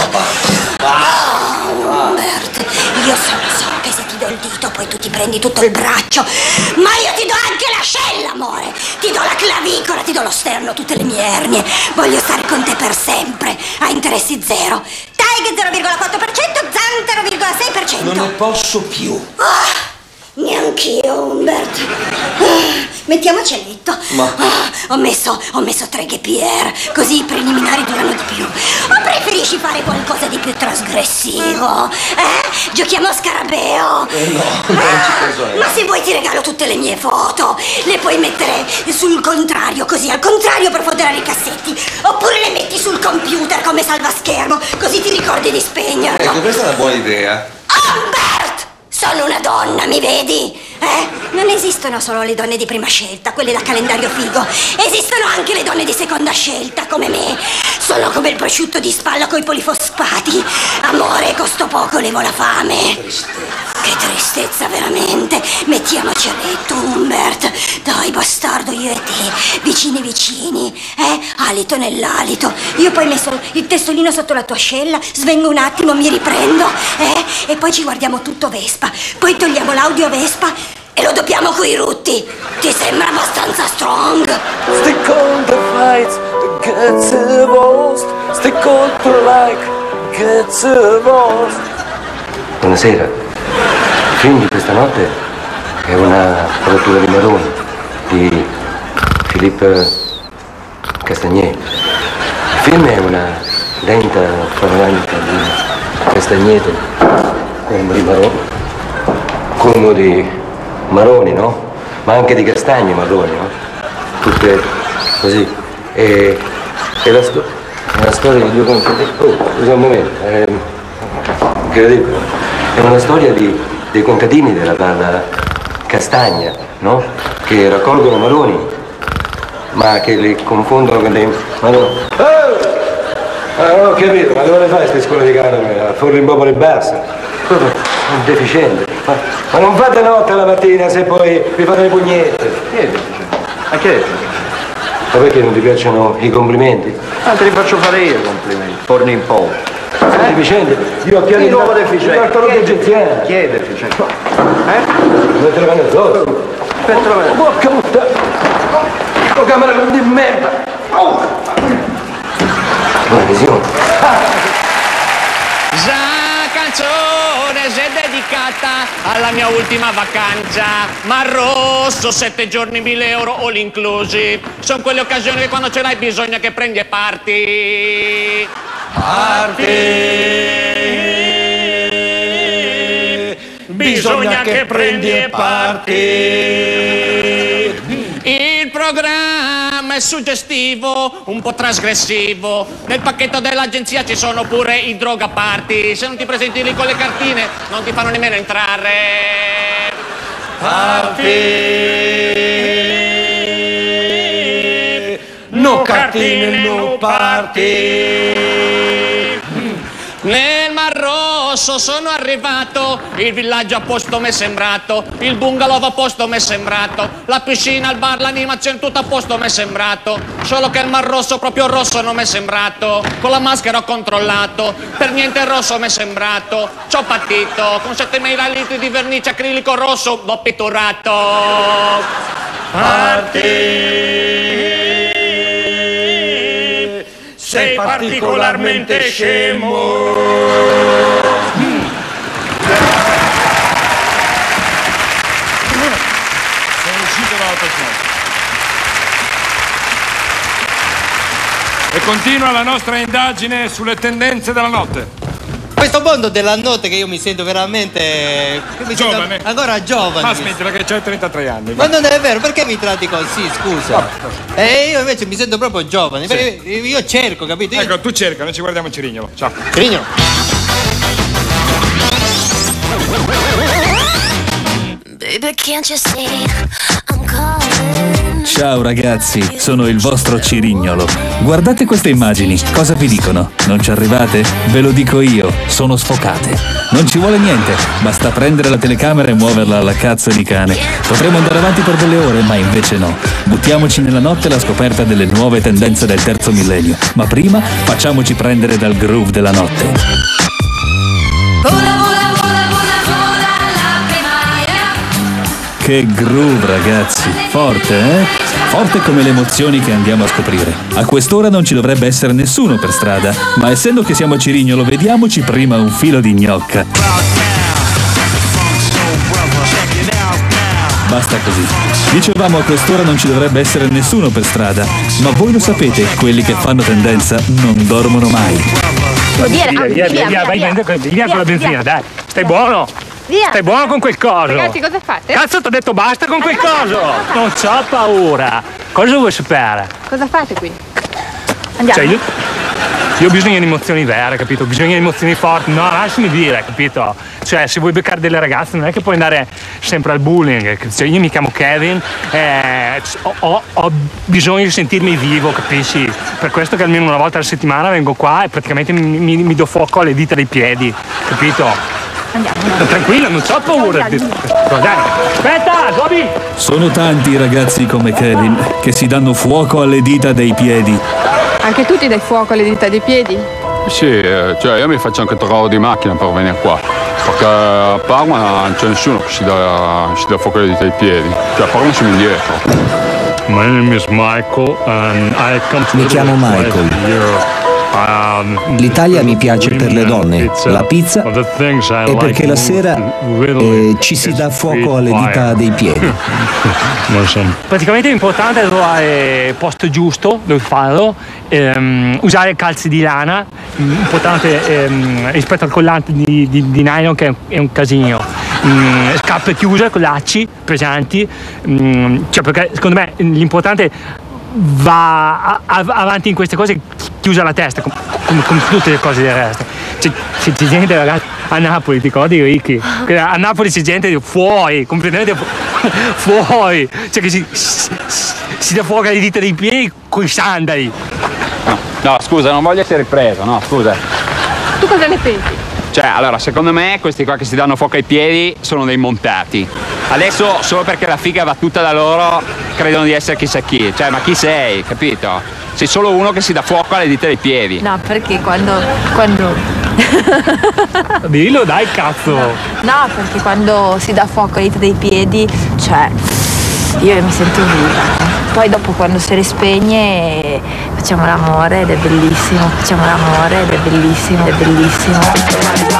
Humbert, io solo so che se ti do il dito poi tu ti prendi tutto il braccio. Ma io ti do anche l'ascella, amore. Ti do la clavicola, ti do lo sterno, tutte le mie ernie. Voglio stare con te per sempre. A interessi zero. Tag 0,4%, Zan 0,6%. Non ne posso più. Neanch'io, Humbert. Mettiamoci a letto. Ma ho messo 3 Pierre, così i preliminari durano di più. O preferisci fare qualcosa di più trasgressivo? Giochiamo a scarabeo? no, non ci penso. Ma se vuoi ti regalo tutte le mie foto. Le puoi mettere sul contrario, così al contrario per foderare i cassetti. Oppure le metti sul computer come salvaschermo, così ti ricordi di spegnerlo. Ecco, questa è una buona idea. Humbert! Sono una donna, mi vedi? Non esistono solo le donne di prima scelta, quelle da calendario figo. Esistono anche le donne di seconda scelta, come me. Sono come il prosciutto di spalla coi polifosfati. Amore, costo poco, levo la fame. Che tristezza, veramente. Mettiamoci a letto, Humbert. Dai, bastardo, io e te, vicini vicini. Alito nell'alito. Io poi ho messo il testolino sotto la tua ascella, svengo un attimo, mi riprendo. E poi ci guardiamo tutto Vespa. Poi togliamo l'audio Vespa e lo doppiamo coi rutti. Ti sembra abbastanza strong? Stick on the fight, get the most. Stick on the like, get the most. Buonasera. Il film di questa notte è una rottura di maroni di Philippe Castagnier. Il film è una lenta panoramica di castagnete come di maroni, no? Ma anche di castagni marroni, no? Tutte così. E la storia di due contadini. Oh, scusa un momento. Incredibile. È una storia dei contadini della Val Castagna, no? Che raccolgono maroni, ma che li confondono con dei maroni. Ho capito, ma dove le fai queste scuole di canne? A forri in popoli bassa? Proprio un deficiente. Ma non fate notte la mattina se poi vi fate le pugnette. Chi è deficiente? Ma che è deficiente? Ma perché non ti piacciono i complimenti? Ah, te li faccio fare io i complimenti. Forni in pollo. Deficiente? Io ho piano di nuovo deficiente. Chi è deficiente? Mettelo bene addosso. Porca puttana. Oh, camera di merda. Buona visione. La canzone è dedicata alla mia ultima vacanza. Mar Rosso, 7 giorni, 1.000 euro all inclusive. Sono quelle occasioni che quando ce l'hai bisogna che prendi e parti. Bisogna che prendi e parti. Il programma è suggestivo, un po' trasgressivo. Nel pacchetto dell'agenzia ci sono pure i droga party. Se non ti presenti lì con le cartine non ti fanno nemmeno entrare. No cartine, no party. Nel Mar Rosso sono arrivato, il villaggio a posto m'è sembrato, il bungalow a posto m'è sembrato, la piscina, il bar, l'animazione tutto a posto m'è sembrato, solo che il Mar Rosso proprio rosso non m'è sembrato, con la maschera ho controllato, per niente rosso m'è sembrato, c'ho patito, con 7.000 litri di vernice acrilico rosso l'ho pitturato. Sei particolarmente scemo. Sono uscito dall'autostrada. E continua la nostra indagine sulle tendenze della notte. Questo mondo della notte che io mi sento veramente... Giovane. Ancora giovane. Ma smettila che c'hai 33 anni. Ma non è vero, perché mi tratti così, scusa? Io invece mi sento proprio giovane, Sì. perché io cerco, capito? Ecco, tu cerca, noi ci guardiamo Cirignolo. Ciao. Cirignolo. Baby, can't you see I'm calling? Ciao ragazzi, sono il vostro Cirignolo. Guardate queste immagini, cosa vi dicono? Non ci arrivate? Ve lo dico io, sono sfocate. Non ci vuole niente, basta prendere la telecamera e muoverla alla cazzo di cane. Potremmo andare avanti per delle ore, ma invece no. Buttiamoci nella notte alla scoperta delle nuove tendenze del terzo millennio. Ma prima facciamoci prendere dal groove della notte. Che groove ragazzi, forte Forte come le emozioni che andiamo a scoprire. A quest'ora non ci dovrebbe essere nessuno per strada, ma essendo che siamo a Cirignolo vediamoci prima un filo di gnocca. Basta così. Dicevamo a quest'ora non ci dovrebbe essere nessuno per strada, ma voi lo sapete, quelli che fanno tendenza non dormono mai. Via con la benzina, dai. Stai buono? Via. Stai buono con quel coso? Ragazzi, cosa fate? Cazzo, ti ho detto basta con quel coso! Non c'ho paura. Cosa vuoi sapere? Cosa fate qui? Andiamo. Cioè, Io ho bisogno di emozioni vere, capito? Ho bisogno di emozioni forti. No, lasciami dire, capito? Cioè, se vuoi beccare delle ragazze non è che puoi andare sempre al bullying. Cioè, io mi chiamo Kevin, ho bisogno di sentirmi vivo, capisci? Per questo che almeno una volta alla settimana vengo qua e praticamente mi do fuoco alle dita dei piedi, capito? Andiamo. Tranquilla, non c'ho paura. Aspetta, Gobi! Sono tanti i ragazzi come Kevin che si danno fuoco alle dita dei piedi. Anche tu ti dai fuoco alle dita dei piedi? Sì, cioè io mi faccio anche trovare di macchina per venire qua. Perché a Parma non c'è nessuno che si dà fuoco alle dita ai piedi. Cioè a Parma siamo indietro. My name is Michael and I come to Mi chiamo Michael. L'Italia mi piace per le donne, la pizza e perché la sera ci si dà fuoco alle dita dei piedi. Praticamente è importante trovare il posto giusto dove farlo, usare calzi di lana, importante rispetto al collante di nylon che è un casino, scarpe chiuse con lacci pesanti, cioè perché secondo me l'importante va avanti in queste cose chiusa la testa come tutte le cose del resto. C'è gente, ragazzi, a Napoli, ti ricordi Ricky? A Napoli c'è gente fuori, completamente fuori, cioè che si dà fuoco alle dita dei piedi con i sandali. No, scusa, non voglio essere preso, no, scusa. Tu cosa ne pensi? Cioè, allora, secondo me questi qua che si danno fuoco ai piedi sono dei montati. Adesso, solo perché la figa va tutta da loro, credono di essere chissà chi. Cioè, ma chi sei, capito? Sei solo uno che si dà fuoco alle dita dei piedi. No, perché quando... Dillo, dai, cazzo! No, perché quando si dà fuoco alle dita dei piedi, cioè, io mi sento viva. Poi dopo quando si rispegne facciamo l'amore ed è bellissimo. Facciamo l'amore ed è bellissimo, è bellissimo.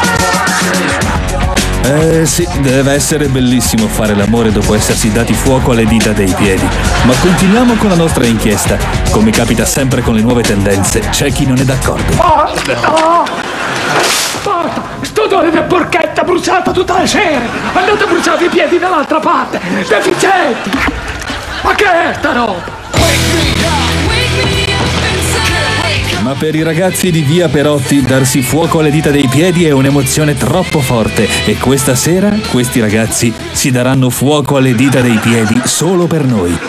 Sì, deve essere bellissimo fare l'amore dopo essersi dati fuoco alle dita dei piedi. Ma continuiamo con la nostra inchiesta. Come capita sempre con le nuove tendenze, c'è chi non è d'accordo. Porta! Sto odore di porchetta bruciata tutte le sere! Andate a bruciare i piedi dall'altra parte! Deficienti! Ma che è sta roba? Ma per i ragazzi di Via Perotti darsi fuoco alle dita dei piedi è un'emozione troppo forte e questa sera questi ragazzi si daranno fuoco alle dita dei piedi solo per noi.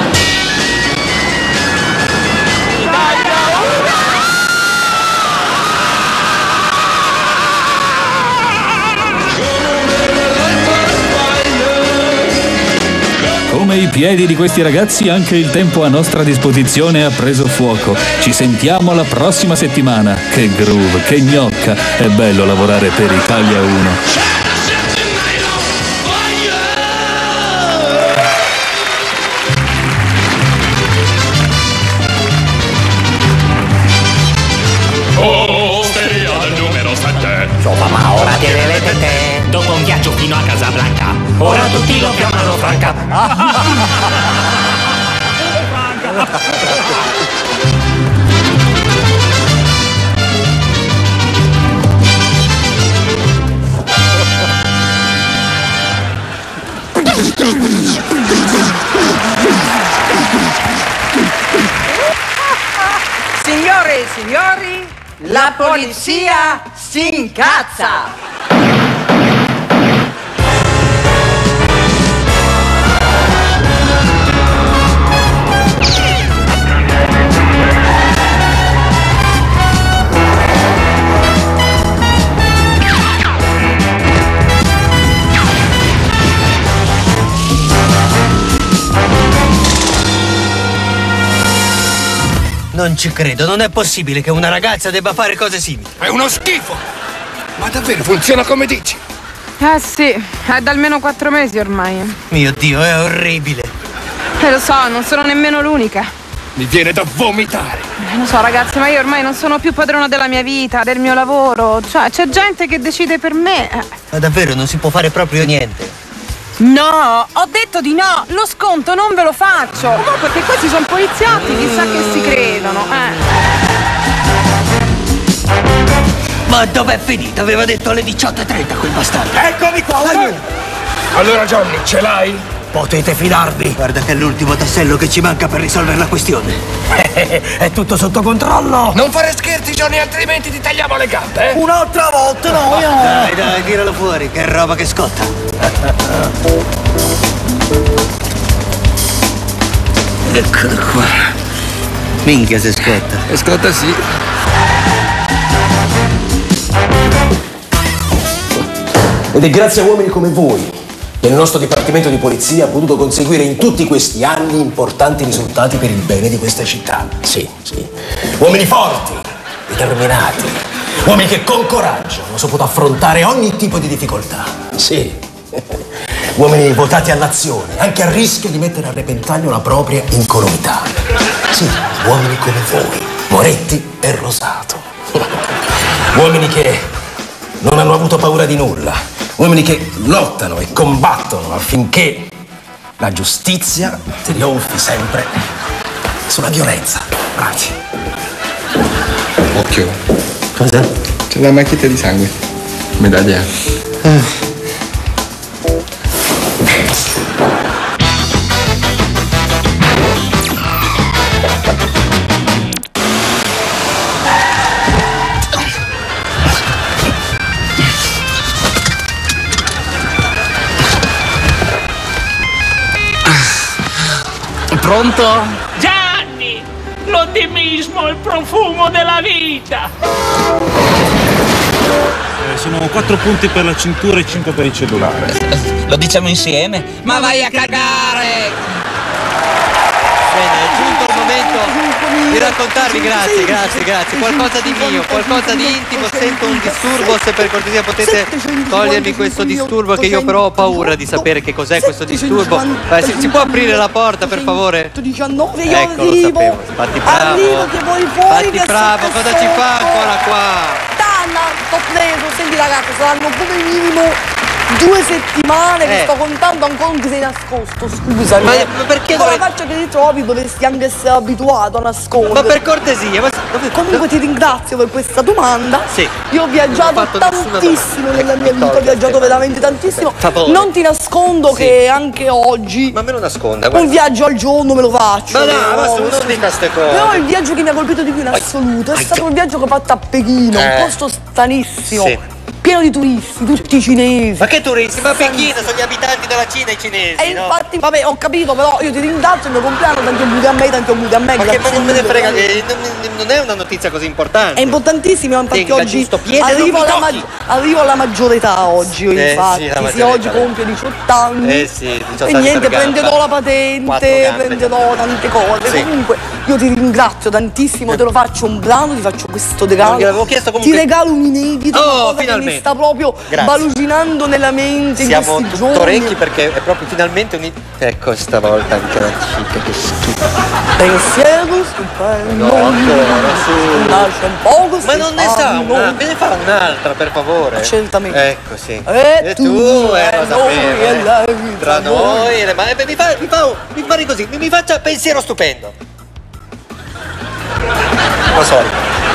Come i piedi di questi ragazzi, anche il tempo a nostra disposizione ha preso fuoco. Ci sentiamo la prossima settimana. Che groove, che gnocca. È bello lavorare per Italia 1. Osteria del numero 7. Insomma, ma ora tiene le tette. Dopo un viaggio fino a Casablanca, ora tutti lo chiamano Franca. Signore e signori, la polizia si incazza! Non ci credo, non è possibile che una ragazza debba fare cose simili. È uno schifo! Ma davvero funziona come dici? Sì, è da almeno 4 mesi ormai. Mio Dio, è orribile. Lo so, non sono nemmeno l'unica. Mi viene da vomitare. Lo so ragazzi, ma io ormai non sono più padrona della mia vita, del mio lavoro. Cioè, c'è gente che decide per me. Ma davvero non si può fare proprio niente? No, ho detto di no, lo sconto non ve lo faccio. Ma perché questi sono poliziotti, chissà che si credono, Ma dov'è finita? Aveva detto alle 18:30 quel bastardo. Eccomi qua! Allora Johnny, ce l'hai? Potete fidarvi. Guarda che è l'ultimo tassello che ci manca per risolvere la questione. È tutto sotto controllo. Non fare scherzi, Johnny, altrimenti ti tagliamo le gambe, eh? Un'altra volta no, io. Dai, tiralo fuori, che roba che scotta. Eccolo qua. Minchia se scotta. Scotta sì. Ed è grazie a uomini come voi che il nostro Dipartimento di Polizia ha potuto conseguire in tutti questi anni importanti risultati per il bene di questa città. Sì, sì. Uomini forti, determinati, uomini che con coraggio hanno saputo affrontare ogni tipo di difficoltà. Sì. Uomini votati all'azione, anche a rischio di mettere a repentaglio la propria incolumità. Sì, uomini come voi, Moretti e Rosato. Uomini che non hanno avuto paura di nulla. Uomini che lottano e combattono affinché la giustizia trionfi sempre sulla violenza. Bravi. Occhio. Cosa? C'è la macchietta di sangue. Medaglia. Pronto? Gianni! L'ottimismo è il profumo della vita! Sono 4 punti per la cintura e 5 per il cellulare. Lo diciamo insieme? Ma vai a cagare! Bene, è giunto il momento di raccontarvi, grazie, qualcosa di mio, qualcosa di intimo. Sento un disturbo, se per cortesia potete togliermi questo disturbo, che io però ho paura di sapere che cos'è questo disturbo. Si può aprire la porta, per favore? 19, io Ecco, lo sapevo. Fatti bravo. Arrivo che vuoi fuori. Fatti bravo, cosa ci fa ancora qua? Danna, t'ho preso, senti ragazzi, saranno come minimo 2 settimane che sto contando ancora non ti sei nascosto, scusami. Ma perché con la faccia che ti trovi dovresti anche essere abituato a nascondere. Ma per cortesia, comunque ti ringrazio per questa domanda. Sì. Io ho viaggiato tantissimo nella mia vita, ho viaggiato veramente tantissimo. Non ti nascondo che anche oggi. Ma me lo nasconda, un viaggio al giorno me lo faccio. Ma no, ma non dica ste cose. Però il viaggio che mi ha colpito di più in assoluto è stato il viaggio che ho fatto a Pechino, un posto stranissimo. Sì. Pieno di turisti, tutti cinesi. Ma che turisti? Ma Pechino sono gli abitanti della Cina, i cinesi. E infatti, vabbè, ho capito, però io ti ringrazio, il mio compleanno, tanti auguri a me, tanti auguri a me. Ma che non me ne frega, che non è una notizia così importante. È importantissimo, infatti oggi arrivo alla maggiore età oggi, infatti. Sì, oggi compio 18 anni. Sì, 18 anni. E niente, prenderò la patente, prenderò tante cose. Sì. Comunque, io ti ringrazio tantissimo, te lo faccio un brano, ti faccio questo regalo. L'avevo chiesto comunque. Ti regalo un inedito. Oh, finalmente. Mi sta proprio baluginando nella mente. Siamo in questi tutto giorni. orecchi perché è proprio finalmente un. Ecco stavolta anche la cica, che schifo. Pensiero stupendo. No, ancora su. Lascia un poco. Ma non ne sa una, me ne fa un'altra per favore. Certamente. Ecco sì. E tu lo noi sapevo. e lei. Tra noi e le mani. Mi fai così, mi faccia pensiero stupendo. Oh, sorry.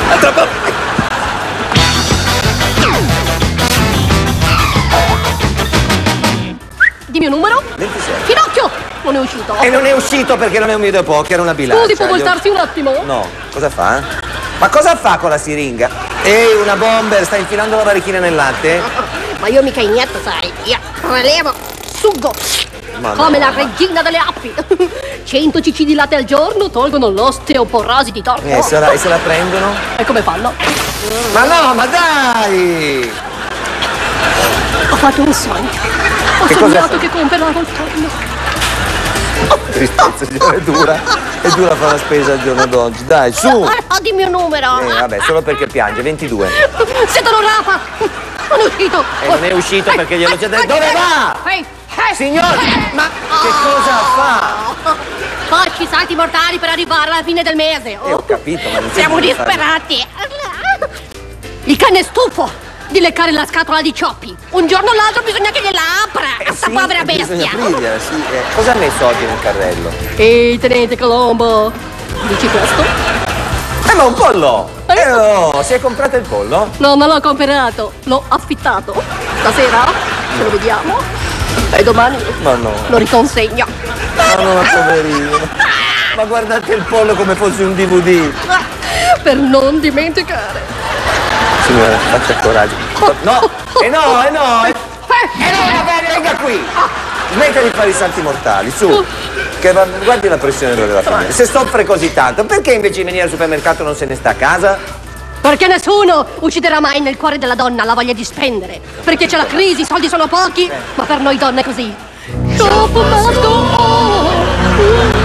Dimmi un numero? 26. Finocchio! Non è uscito. E non è uscito perché non è un video poker, era una bilancia. Scusi, può voltarsi un attimo? No, cosa fa? Ma cosa fa con la siringa? Ehi, una bomber, sta infilando la varechina nel latte? Ma io mica inietto, sai. Io prelevo, sugo. Come la regina delle api. 100 cc di latte al giorno tolgono l'osteoporosi di torto. E se la prendono? E come fanno? Ma no, ma dai! Ho fatto un sogno. Ho sognato che comprerò col torno. Tristezza, signora, è dura fare la spesa al giorno d'oggi. Dai, su! Dimmi un numero. Vabbè, solo perché piange, 22. Siete un rapa! Non è uscito! Non è uscito perché glielo c'è detto. Dove va? Signor, ma che cosa fa? Facci salti mortali per arrivare alla fine del mese. Ho capito, ma non siamo disperati. Il cane è stufo di leccare la scatola di cioppi. Un giorno o l'altro bisogna che gliela apra. Sta povera bestia. Bisogna aprirgliela, sì. Cosa ha messo oggi nel carrello? Ehi, tenente Colombo, dici questo? Ma un pollo! Si è comprato il pollo? No, non l'ho comprato, l'ho affittato. Stasera ce lo vediamo. E domani Ma no. lo riconsegna. Ma no, poverino. Ma guardate il pollo come fosse un DVD. Per non dimenticare. Signora, faccia coraggio. No, no, venga qui. Smetta di fare i salti mortali, su. Che guardi la pressione della famiglia. Se soffre così tanto, perché invece di venire al supermercato non se ne sta a casa? Perché nessuno ucciderà mai nel cuore della donna la voglia di spendere. Perché c'è la crisi, i soldi sono pochi, ma per noi donne è così. Shop must go on.